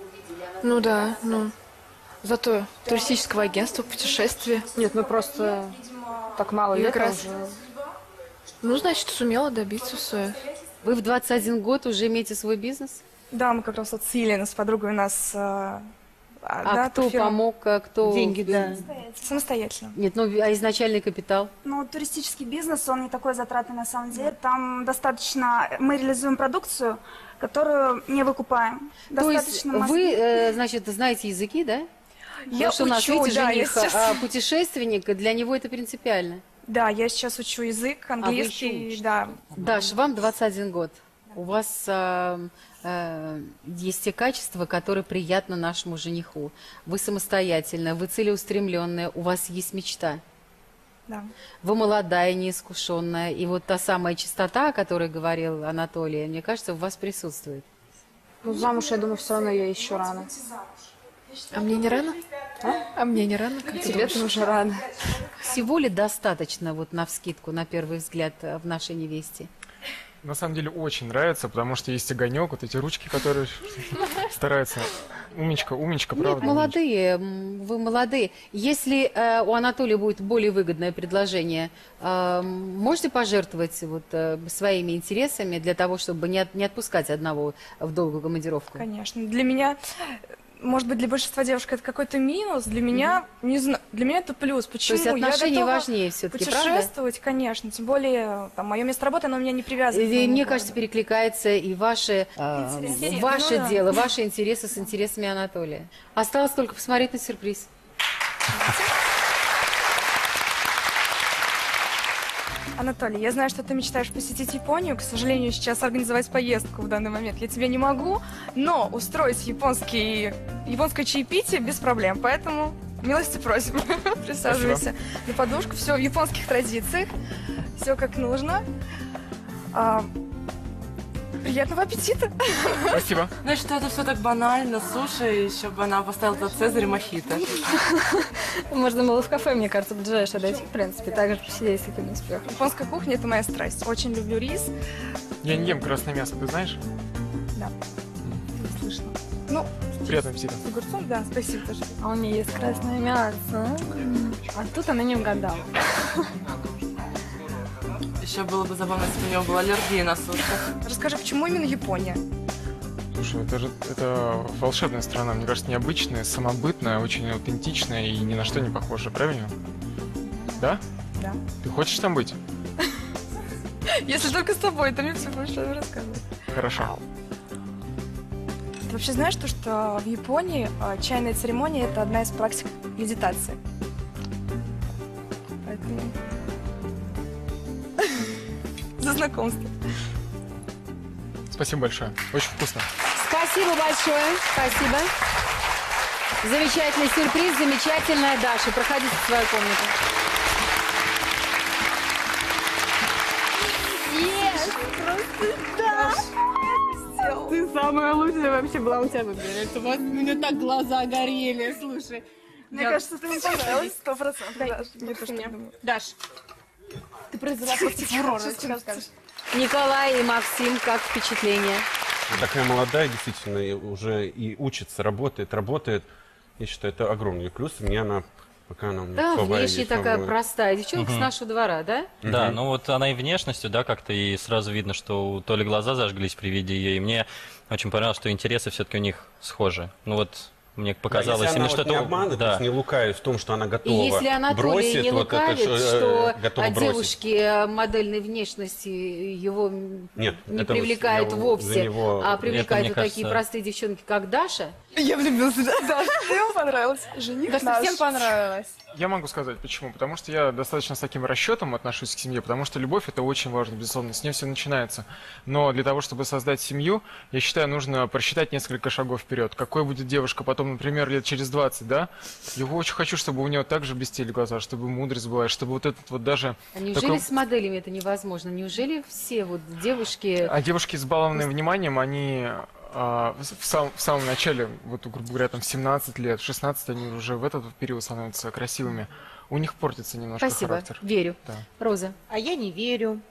Ну да, ну. Зато туристического агентства, путешествия. Нет, ну просто так мало И лет, как а раз- уже... Ну, значит, сумела добиться своего. Вы в двадцать один год уже имеете свой бизнес? Да, мы как раз вот с Еленой, с подругой у нас... А, А да, кто турфирма. помог, а кто... Деньги, да. Самостоятельно. Нет, ну а изначальный капитал? Ну, туристический бизнес, он не такой затратный на самом деле. Там достаточно... Мы реализуем продукцию, которую не выкупаем. То есть Достаточно масс- вы, э, значит, знаете языки, да? Я Потому что у нас, учу, видите, да, я жених, сейчас- а путешественник, и для него это принципиально. Да, я сейчас учу язык, А вы английский, еще учите? да. Даш, вам двадцать один год. У вас а, а, есть те качества, которые приятны нашему жениху. Вы самостоятельная, вы целеустремленная, у вас есть мечта. Да. Вы молодая, неискушенная. И вот та самая чистота, о которой говорил Анатолий, мне кажется, в вас присутствует. Ну, замуж, я думаю, все равно ей еще рано. А мне не рано? А, а мне не рано? Как ты Тебе-то думаешь? уже рано. Всего ли достаточно, вот навскидку, на первый взгляд, в нашей невесте? На самом деле очень нравится, потому что есть огонек, вот эти ручки, которые стараются. Умничка, умничка, Нет, правда. молодые, м, вы молодые. Если э, у Анатолия будет более выгодное предложение, э, можете пожертвовать вот, э, своими интересами для того, чтобы не, от- не отпускать одного в долгую командировку? Конечно. Для меня, может быть, для большинства девушек это какой-то минус, для меня, не знаю, для меня это плюс. Почему? есть отношения Я готова важнее всё-таки, правда? путешествовать, конечно. Тем более, там, мое место работы, оно у меня не привязано. к И, моему мне городу. кажется, перекликается и ваше, э, Интересы. ваше Ну да. дело, ваши интересы с интересами Анатолия. Осталось только посмотреть на сюрприз. Анатолий, я знаю, что ты мечтаешь посетить Японию. К сожалению, сейчас организовать поездку в данный момент я тебе не могу, но устроить японский, японское чаепитие без проблем. Поэтому милости просим, присаживайся на подушку. Все в японских традициях, все как нужно. А, приятного аппетита! Спасибо. Ну что, это все так банально. Суши, еще бы она поставила тот Цезарь и мохито. Можно было в кафе, мне кажется, ближайшее дойти, в принципе, так же посидеть с таким успехом. Японская кухня – это моя страсть. Очень люблю рис. Я не ем красное мясо, ты знаешь? Да. Слышно. Ну, Приятного аппетита. с огурцом, да, спасибо тоже. А у нее есть красное мясо. А тут она не угадала. Еще было бы забавно, если бы у него была аллергия на суши. Расскажи, почему именно Япония? Слушай, это же это волшебная страна, мне кажется, необычная, самобытная, очень аутентичная и ни на что не похожа, правильно? Да? Да. Ты хочешь там быть? Если только с тобой, то мне все будешь рассказывать. Хорошо. Ты вообще знаешь то, что в Японии а, чайная церемония – это одна из практик медитации? Поэтому... За знакомство. Спасибо большое. Очень вкусно. Спасибо большое. Спасибо. Замечательный сюрприз, замечательная Даша. Проходите в свою комнату. Ты самая лучшая вообще была, у тебя выбрали. У вас у меня так глаза горели, слушай. Мне кажется, ты мне понравилась, сто процентов. Даш, мне тоже так думаю. Даш, ты произвела просто фурор, что ты скажешь? Николай и Максим, как впечатление? Такая молодая, действительно, и уже и учится, работает, работает. Я считаю, это огромный плюс. Мне она, пока она... Да, внешне такая самая... простая девчонка Угу. с нашего двора, да? Да, Мгм. ну вот она и внешностью, да, как-то и сразу видно, что у Толи глаза зажглись при виде ее, и мне очень понравилось, что интересы все-таки у них схожи. Ну вот мне показалось, Да, если именно она что вот не это... обманывает, да. то есть не лукавит в том, что она готова И если Анатолий бросит, не вот это лукавит, ж, э, что готова от бросить. девушки модельной внешности его Нет, не это привлекает я за вовсе, него- а Это, привлекают мне вот такие кажется- простые девчонки, как Даша. Я влюбился, да? Да, ему понравилось. Жених Да наш. всем понравилось. Я могу сказать, почему. Потому что я достаточно с таким расчетом отношусь к семье, потому что любовь — это очень важно, безусловно, с ней все начинается. Но для того, чтобы создать семью, я считаю, нужно просчитать несколько шагов вперед. Какой будет девушка потом, например, лет через двадцать, да? Я очень хочу, чтобы у нее также блестели глаза, чтобы мудрость была, и чтобы вот этот вот даже... А неужели такой- с моделями это невозможно? Неужели все вот девушки... А девушки, избалованные вниманием, они а, в, в сам- в самом начале, вот, грубо говоря, там, в семнадцать лет, в шестнадцать, они уже в этот период становятся красивыми. У них портится немножко Спасибо, характер. верю. Да. Роза. А я не верю.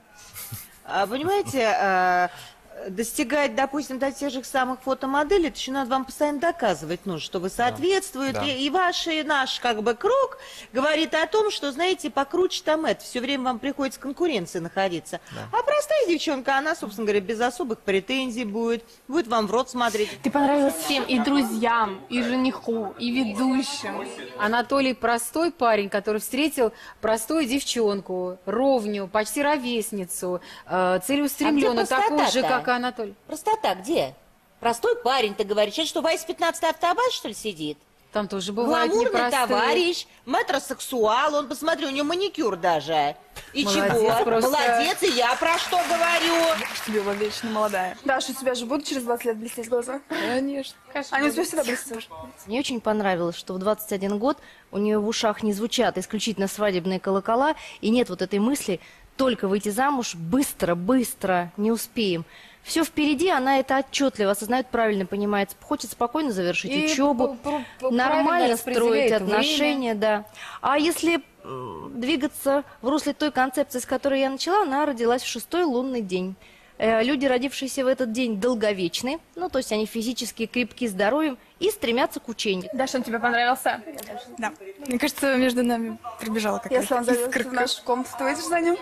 А, понимаете, а, достигать, допустим, до тех же самых фотомоделей, это еще надо вам постоянно доказывать нужно, что вы соответствуете. Да. И, и ваш, и наш как бы круг говорит о том, что, знаете, покруче там это, все время вам приходится в конкуренции находиться. Да. А простая девчонка, она, собственно говоря, без особых претензий будет, будет вам в рот смотреть. Ты понравилась всем, и друзьям, и жениху, и ведущим. Анатолий простой парень, который встретил простую девчонку, ровню, почти ровесницу, э, целеустремленную, А где такую же, простота-то? как и Анатолий. Простота где? Простой парень, ты говоришь. Это что, Вайс пятнадцатый автобас, что ли, сидит? Там тоже бывают Гламурный непростые. товарищ, метросексуал, он, посмотри, у него маникюр даже. И Молодец, чего? просто. Молодец, и я про что говорю. Тебе была вечно молодая. Даша, у тебя же будут через двадцать лет блестеть глаза? Конечно. Они у тебя всегда блестят. Мне очень понравилось, что в двадцать один год у нее в ушах не звучат исключительно свадебные колокола, и нет вот этой мысли только выйти замуж быстро, быстро, не успеем. Все впереди, она это отчетливо осознает, правильно понимает, хочет спокойно завершить И учебу, по- по- по- нормально правильно строить распределяет отношения, да. А если м, двигаться в русле той концепции, с которой я начала, она родилась в шестой лунный день. Э, Люди, родившиеся в этот день, долговечны, ну, то есть они физически крепки здоровьем и стремятся к учению. Даша, он тебе понравился? Да. Мне кажется, между нами пробежала какая-то Если он зайдет искорка. в нашу комнату, ты выйдешь за ним?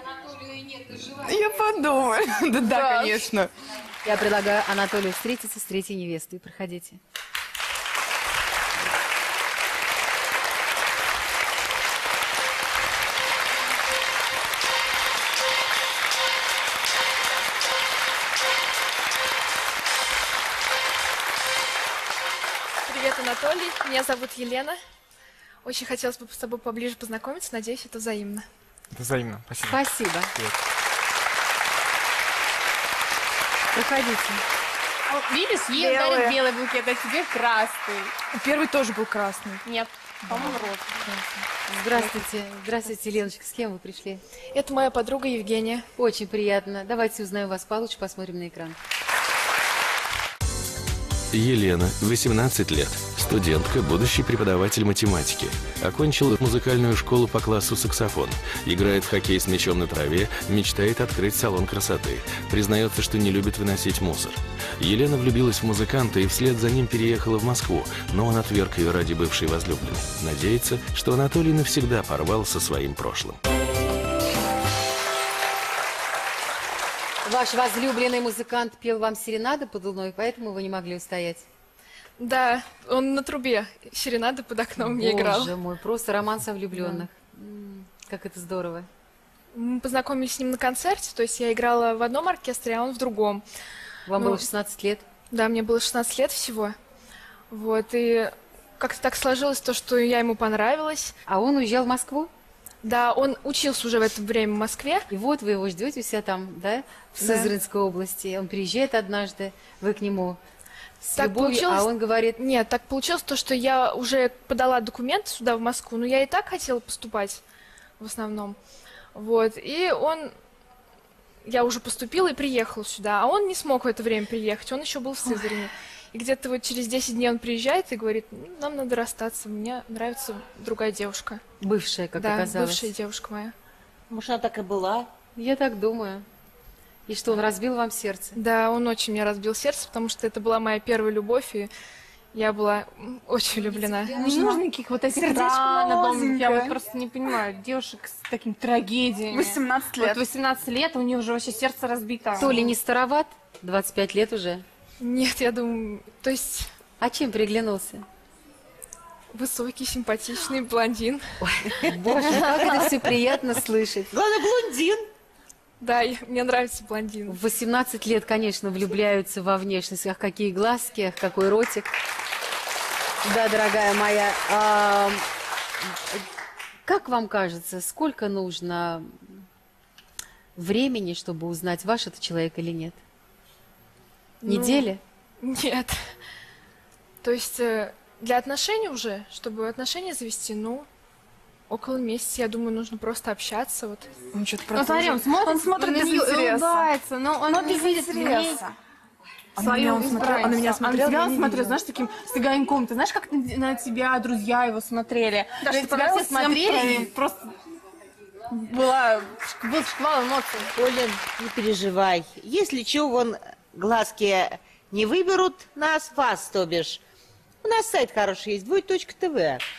Я подумаю. Да, да, конечно. Я предлагаю Анатолию встретиться с третьей невестой. Проходите. Привет, Анатолий. Меня зовут Елена. Очень хотелось бы с тобой поближе познакомиться. Надеюсь, это взаимно. Это взаимно. Спасибо. Спасибо. Привет. Проходите. А, видишь, ей Белые. дарят белый букет, а тебе красный. Первый тоже был красный. Нет, по-моему, розовый. Здравствуйте. Здравствуйте, Леночка. С кем вы пришли? Это моя подруга Евгения. Очень приятно. Давайте узнаем вас получше, посмотрим на экран. Елена, восемнадцать лет, студентка, будущий преподаватель математики. Окончила музыкальную школу по классу саксофон. Играет в хоккей с мячом на траве, мечтает открыть салон красоты. Признается, что не любит выносить мусор. Елена влюбилась в музыканта и вслед за ним переехала в Москву, но он отверг ее ради бывшей возлюбленной. Надеется, что Анатолий навсегда порвал со своим прошлым. Ваш возлюбленный музыкант пел вам серенады под луной, поэтому вы не могли устоять. Да, он на трубе серенады под окном мне играл. Боже мой, просто роман со влюбленных. М, Как это здорово. Мы познакомились с ним на концерте, то есть я играла в одном оркестре, а он в другом. Вам Ну, было шестнадцать лет? Да, мне было шестнадцать лет всего. Вот, и как-то так сложилось то, что я ему понравилась. А он уезжал в Москву? Да, он учился уже в это время в Москве. И вот вы его ждете у себя там, да, в Да. Сызранской области. Он приезжает однажды, вы к нему с Так любовью, получилось- а он говорит... Нет, так получилось то, что я уже подала документы сюда, в Москву, но я и так хотела поступать в основном. Вот, и он... Я уже поступила и приехала сюда, а он не смог в это время приехать, он еще был в Сызрани. И где-то вот через десять дней он приезжает и говорит, «Ну, нам надо расстаться, мне нравится другая девушка». Бывшая, как да, оказалось. бывшая девушка моя. Может, она так и была? Я так думаю. И что, он разбил вам сердце? Да, он очень мне разбил сердце, потому что это была моя первая любовь, и я была м, очень влюблена. Не нужно никаких вот этих Сердечко ран, обломов. Я молоденькое. вот просто не понимаю девушек с такими трагедиями. восемнадцать лет. Вот восемнадцать лет, у нее уже вообще сердце разбито. То ли не староват? двадцать пять лет уже. Нет, я думаю, то есть... А чем приглянулся? Высокий, симпатичный блондин. Боже, как это все приятно слышать. Главное, блондин. Да, и мне нравится блондин. В восемнадцать лет, конечно, влюбляются во внешность. Ах, какие глазки, ах, какой ротик. Да, дорогая моя. А, как вам кажется, сколько нужно времени, чтобы узнать, ваш это человек или нет? Ну, Недели? Нет. То есть э, для отношений уже, чтобы отношения завести, ну, около месяца, я думаю, нужно просто общаться. Вот. Он что-то Ну, смотри, он смотрит, Он смотрит на без нее и интереса. улыбается, но он Но не без видит в ней интереса. А на свою меня он смотрел- а на меня избранницу. смотрел, А на тебя я он не смотрел, видела. знаешь, таким с огоньком. Ты знаешь, как на на тебя друзья его смотрели? Да, На что тебя понравилось все смотрели, всем и просто была, был шквал эмоций. Оля, не переживай. Если что, вон глазки не выберут нас, вас, то бишь. У нас сайт хороший есть, двое точка тв.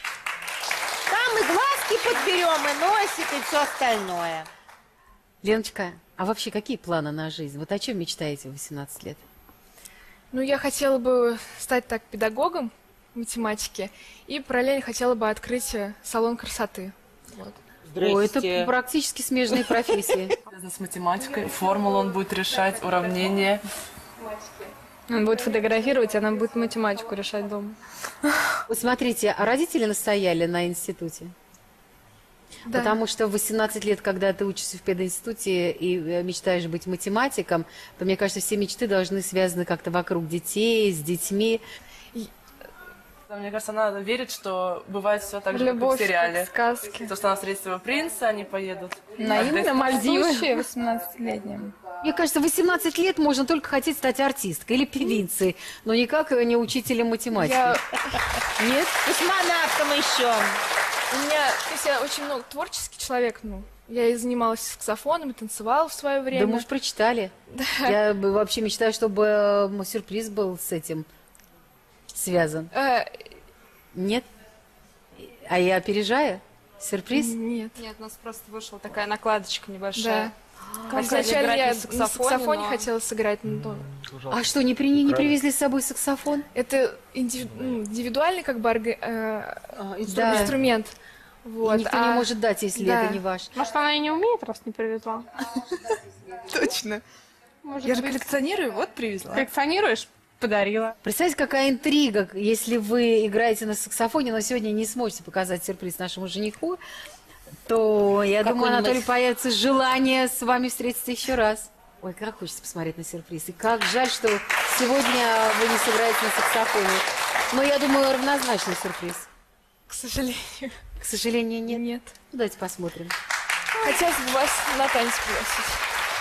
Там и глазки подберем, и носик, и все остальное. Леночка, а вообще какие планы на жизнь? Вот о чем мечтаете в восемнадцать лет? Ну, я хотела бы стать так педагогом математики и параллельно хотела бы открыть э, салон красоты. Вот. О, это практически смежные профессии. Связано с математикой, формулу он будет решать, уравнения. Он будет фотографировать, она будет математику решать дома. Вот смотрите, а родители настояли на институте? Да. Потому что в восемнадцать лет, когда ты учишься в пединституте и э, мечтаешь быть математиком, то, мне кажется, все мечты должны связаны как-то вокруг детей, с детьми. Да, мне кажется, она верит, что бывает все так же, Любовь, как в сериале. как в сказке. То, что она встретит своего принца, они поедут. Наивно, Отдать- Мальдивы. восемнадцатилетним. Мне кажется, в восемнадцать лет можно только хотеть стать артисткой или певицей, но никак не учителем математики. Я- Нет? Космонавтом еще. У меня, то есть я очень много творческий человек, ну, я и занималась саксофоном, и танцевала в свое время. Да мы же прочитали. Я бы вообще мечтаю, чтобы э, сюрприз был с этим связан. Э, Нет? А я опережаю? Сюрприз? Нет. Нет, у нас просто вышла такая накладочка небольшая. Да. Хотели Изначально играть я на на саксофоне, саксофоне но- хотела сыграть, но А что, не, при, не привезли с собой саксофон? это индиви- ну, индивидуальный как бы орга- э, инстру- Да. инструмент. И Вот. никто а- не может дать, если да. это не ваш. Может, она и не умеет, раз не привезла. Точно. Может Я же быть, коллекционирую, вот привезла. коллекционируешь? Подарила. Представьте, какая интрига, если вы играете на саксофоне, но сегодня не сможете показать сюрприз нашему жениху, то, я думаю, Какой-нибудь- Анатолий, появится желание с вами встретиться еще раз. Ой, как хочется посмотреть на сюрприз. И как жаль, что сегодня вы не сыграете на саксофоне. Но я думаю, равнозначный сюрприз. К сожалению. К сожалению, нет. Нет. Ну, давайте посмотрим. Хотелось бы вас на танец пригласить.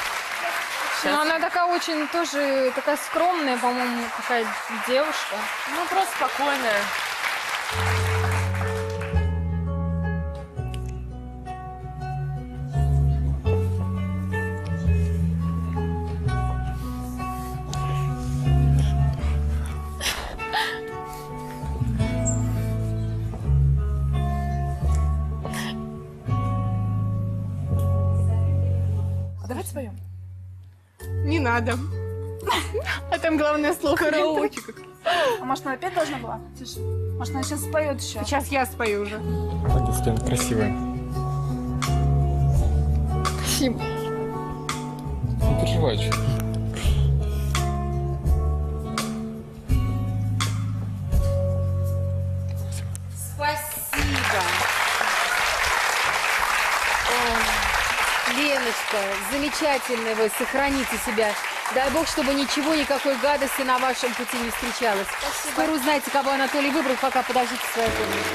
Но она такая очень тоже, такая скромная, по-моему, какая девушка. Ну, просто спокойная. А давай споем. Не надо. А там главное слух. Караоке как. А может, она опять должна была? Тише. Может, она сейчас споет еще? Сейчас я спою уже. Молодец, Лен, красивая. Спасибо. Не переживай, чё. Спасибо. девочка, замечательная вы, сохраните себя. Дай бог, чтобы ничего, никакой гадости на вашем пути не встречалось. Спасибо. Скоро узнаете, кого Анатолий выбрал, пока подождите в своей комнате.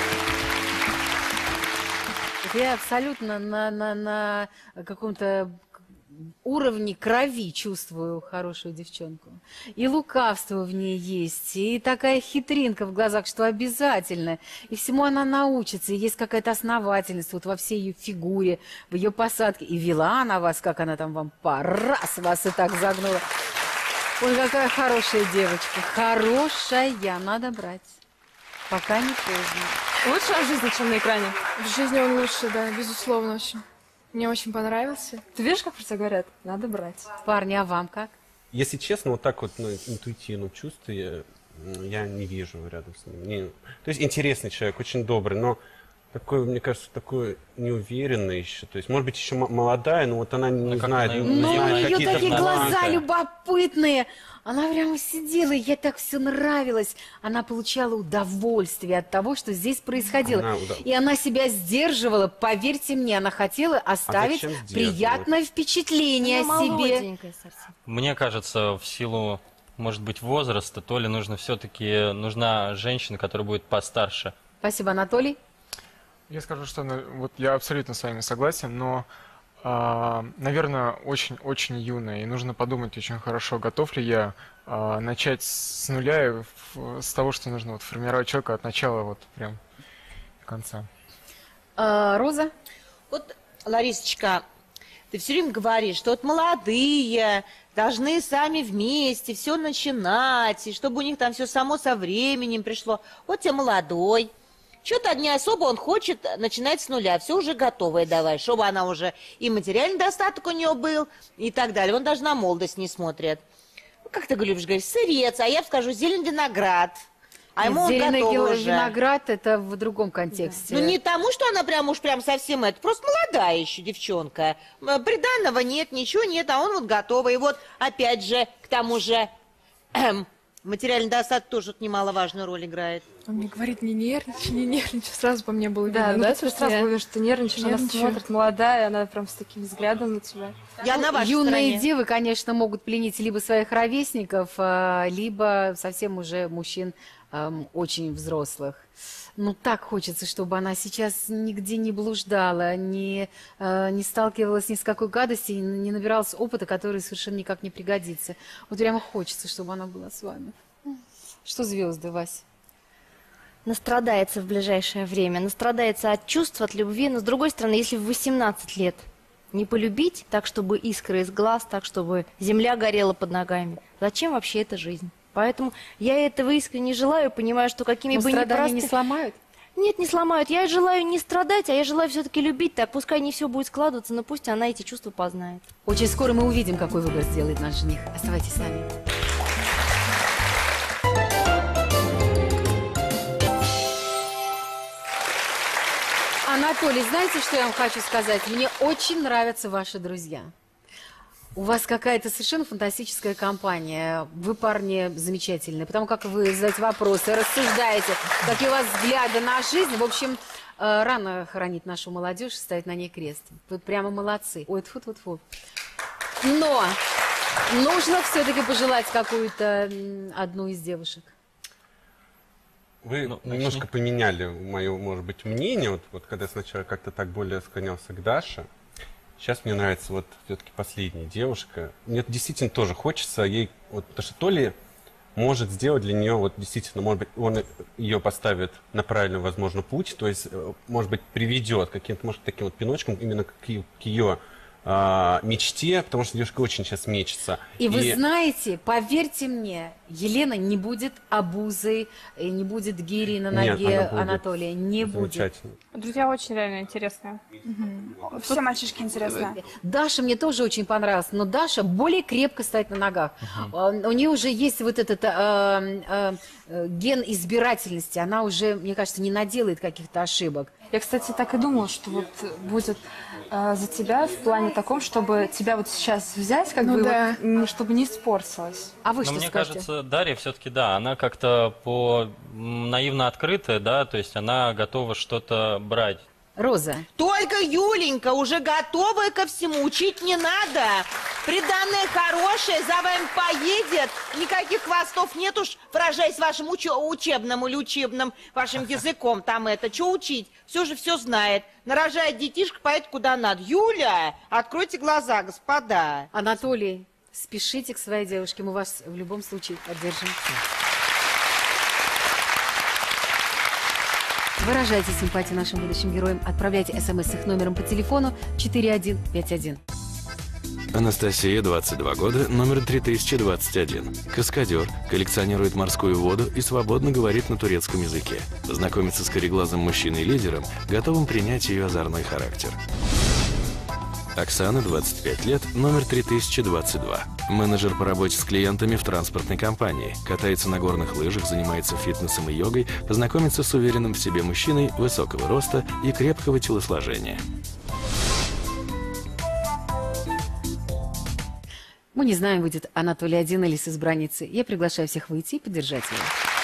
Я абсолютно на, на, на каком-то уровне крови чувствую хорошую девчонку. И лукавство в ней есть, и такая хитринка в глазах, что обязательно. И всему она научится, и есть какая-то основательность вот во всей ее фигуре, в ее посадке. И вела она вас, как она там вам по раз вас и так загнула. Ой, какая хорошая девочка, хорошая, надо брать. Пока не поздно. Лучше в жизни, чем на экране? В жизни он лучше, да, безусловно, очень. Мне очень понравился. Ты видишь, как про тебя говорят? Надо брать. Парни, а вам как? Если честно, вот так вот на интуитивном чувстве я не вижу рядом с ним. Не- То есть интересный человек, очень добрый, но такой, мне кажется, такой неуверенный еще. То есть, может быть, еще м- молодая, но вот она не как знает, она- не Ну, у знает нее какие-то такие глаза таланты. любопытные. Она прямо сидела, и ей так все нравилось. Она получала удовольствие от того, что здесь происходило. Она удов- И она себя сдерживала, поверьте мне, она хотела оставить зачем сдерживать? приятное впечатление Она о себе. молоденькая совсем. Мне кажется, в силу, может быть, возраста, то ли нужно все-таки, нужна женщина, которая будет постарше. Спасибо, Анатолий. Я скажу, что ну, вот я абсолютно с вами согласен, но, а, наверное, очень-очень юная, и нужно подумать очень хорошо, готов ли я а, начать с нуля, и в- с того, что нужно вот, формировать человека от начала вот прям до конца. А, Роза? Вот, Ларисочка, ты все время говоришь, что вот молодые должны сами вместе все начинать, и чтобы у них там все само со временем пришло. Вот тебе молодой. Что-то не особо он хочет начинать с нуля, все уже готовое давай, чтобы она уже и материальный достаток у нее был, и так далее. Он даже на молодость не смотрит. Ну, как ты любишь говорить, сырец, а я бы скажу, зелень виноград. А ему он Зеленый готов гел- уже. виноград это в другом контексте. Ну, не тому, что она прям уж прям совсем это, просто молодая еще девчонка. М, Приданного нет, ничего нет, а он вот готовый. И вот, опять же, к тому же, материальный достаток тоже тут немаловажную роль играет. Он мне говорит, не нервничай, не нервничай. Сразу по мне было Да, видно, ну да, ты то, что сразу я говоришь, что ты нервничаешь, она нервничаю. смотрит молодая, она прям с таким взглядом на тебя. Я на вашей Юные стороне. девы, конечно, могут пленить либо своих ровесников, а, либо совсем уже мужчин ам, очень взрослых. Ну, так хочется, чтобы она сейчас нигде не блуждала, не, э, не сталкивалась ни с какой гадостью, не, не набиралась опыта, который совершенно никак не пригодится. Вот прямо хочется, чтобы она была с вами. Что звезды, Вась? Настрадается в ближайшее время, настрадается от чувств, от любви. Но с другой стороны, если в восемнадцать лет не полюбить так, чтобы искры из глаз, так, чтобы земля горела под ногами, зачем вообще эта жизнь? Поэтому я этого искренне желаю, понимаю, что какими Но бы ни страдания не просты- сломают? Нет, не сломают. Я желаю не страдать, а я желаю все-таки любить так. Пускай не все будет складываться, но пусть она эти чувства познает. Очень скоро мы увидим, какой выбор сделает наш жених. Оставайтесь с нами. Анатолий, знаете, что я вам хочу сказать? Мне очень нравятся ваши друзья. У вас какая-то совершенно фантастическая компания. Вы, парни, замечательные, потому как вы задаете вопросы, рассуждаете, какие у вас взгляды на жизнь. В общем, э, рано хоронить нашу молодежь, ставить на ней крест. Вы прямо молодцы. Ой, тьфу-тьфу-тьфу. Но нужно все-таки пожелать какую-то м, одну из девушек. Вы немножко поменяли мое, может быть, мнение. Вот, вот когда я сначала как-то так более склонялся к Даше, сейчас мне нравится вот все-таки последняя девушка. Мне действительно тоже хочется ей, вот, потому что то ли может сделать для нее, вот действительно, может быть, он ее поставит на правильный, возможно, путь, то есть, э, может быть, приведет каким-то, может, таким вот пиночком именно к, ее- к ее а, мечте, потому что девушка очень сейчас мечется. И вы знаете, поверьте мне, Елена не будет обузой, и не будет гири на Нет, ноге она будет Анатолия. Не будет. Замечательно. Друзья очень реально интересные. Все мальчишки интересные. Даша мне тоже очень понравилась, но Даша более крепко стоит на ногах. А, У нее уже есть вот этот э, э, э, ген избирательности. Она уже, мне кажется, не наделает каких-то ошибок. Я, кстати, так и думала, что вот будет э, за тебя в плане таком, чтобы тебя вот сейчас взять, как Ну бы, да. вот, м, чтобы не испортилось. А вы Но мне кажется, Дарья все-таки, да, она как-то по м, наивно открытая, да, то есть она готова что-то брать. Роза. Только Юленька уже готовая ко всему, учить не надо. Приданное хорошее, за вами поедет. Никаких хвостов нет уж, выражаясь вашим уч учебным или учебным вашим языком. Там это, что учить? Все же все знает. Нарожает детишка, поедет куда надо. Юля, откройте глаза, господа. Анатолий, спешите к своей девушке, мы вас в любом случае поддержим. Выражайте симпатию нашим будущим героям. Отправляйте смс с их номером по телефону четыре один пять один. Анастасия, двадцать два года, номер три тысячи двадцать один. Каскадер, коллекционирует морскую воду и свободно говорит на турецком языке. Знакомится с кореглазым мужчиной-лидером, готовым принять ее озорной характер. Оксана, двадцать пять лет, номер три тысячи двадцать два. Менеджер по работе с клиентами в транспортной компании. Катается на горных лыжах, занимается фитнесом и йогой, познакомится с уверенным в себе мужчиной высокого роста и крепкого телосложения. Мы не знаем, выйдет Анатолий один или с избранницей. Я приглашаю всех выйти и поддержать его.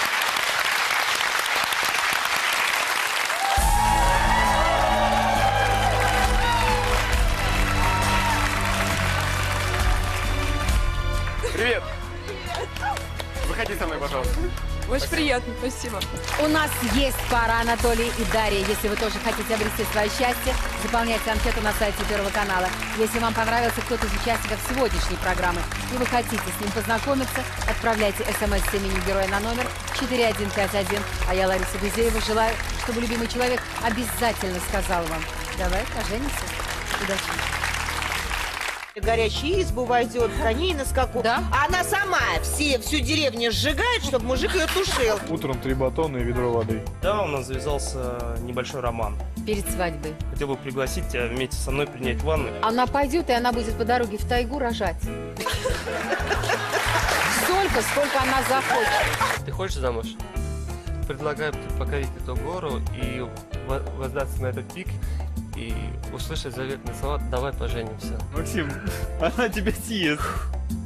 Привет! Выходи со мной, пожалуйста. Очень приятно, спасибо. У нас есть пара, Анатолий и Дарья. Если вы тоже хотите обрести свое счастье, заполняйте анкету на сайте Первого канала. Если вам понравился кто-то из участников сегодняшней программы и вы хотите с ним познакомиться, отправляйте смс с именем героя на номер четыре один пять один. А я, Лариса Гузеева, желаю, чтобы любимый человек обязательно сказал вам: давай поженимся. Удачи. Горячую избу войдет, коней на скаку. Да? А она сама все, всю деревню сжигает, чтобы мужик ее тушил. Утром три батона и ведро воды. Да, у нас завязался небольшой роман. Перед свадьбой. Хотел бы пригласить тебя вместе со мной принять ванну. Она пойдет, и она будет по дороге в тайгу рожать. Столько, сколько она захочет. Ты хочешь замуж? Предлагаю покорить эту гору и воздаться на этот пик и услышать заветные слова: давай поженимся. Максим, она тебя съест.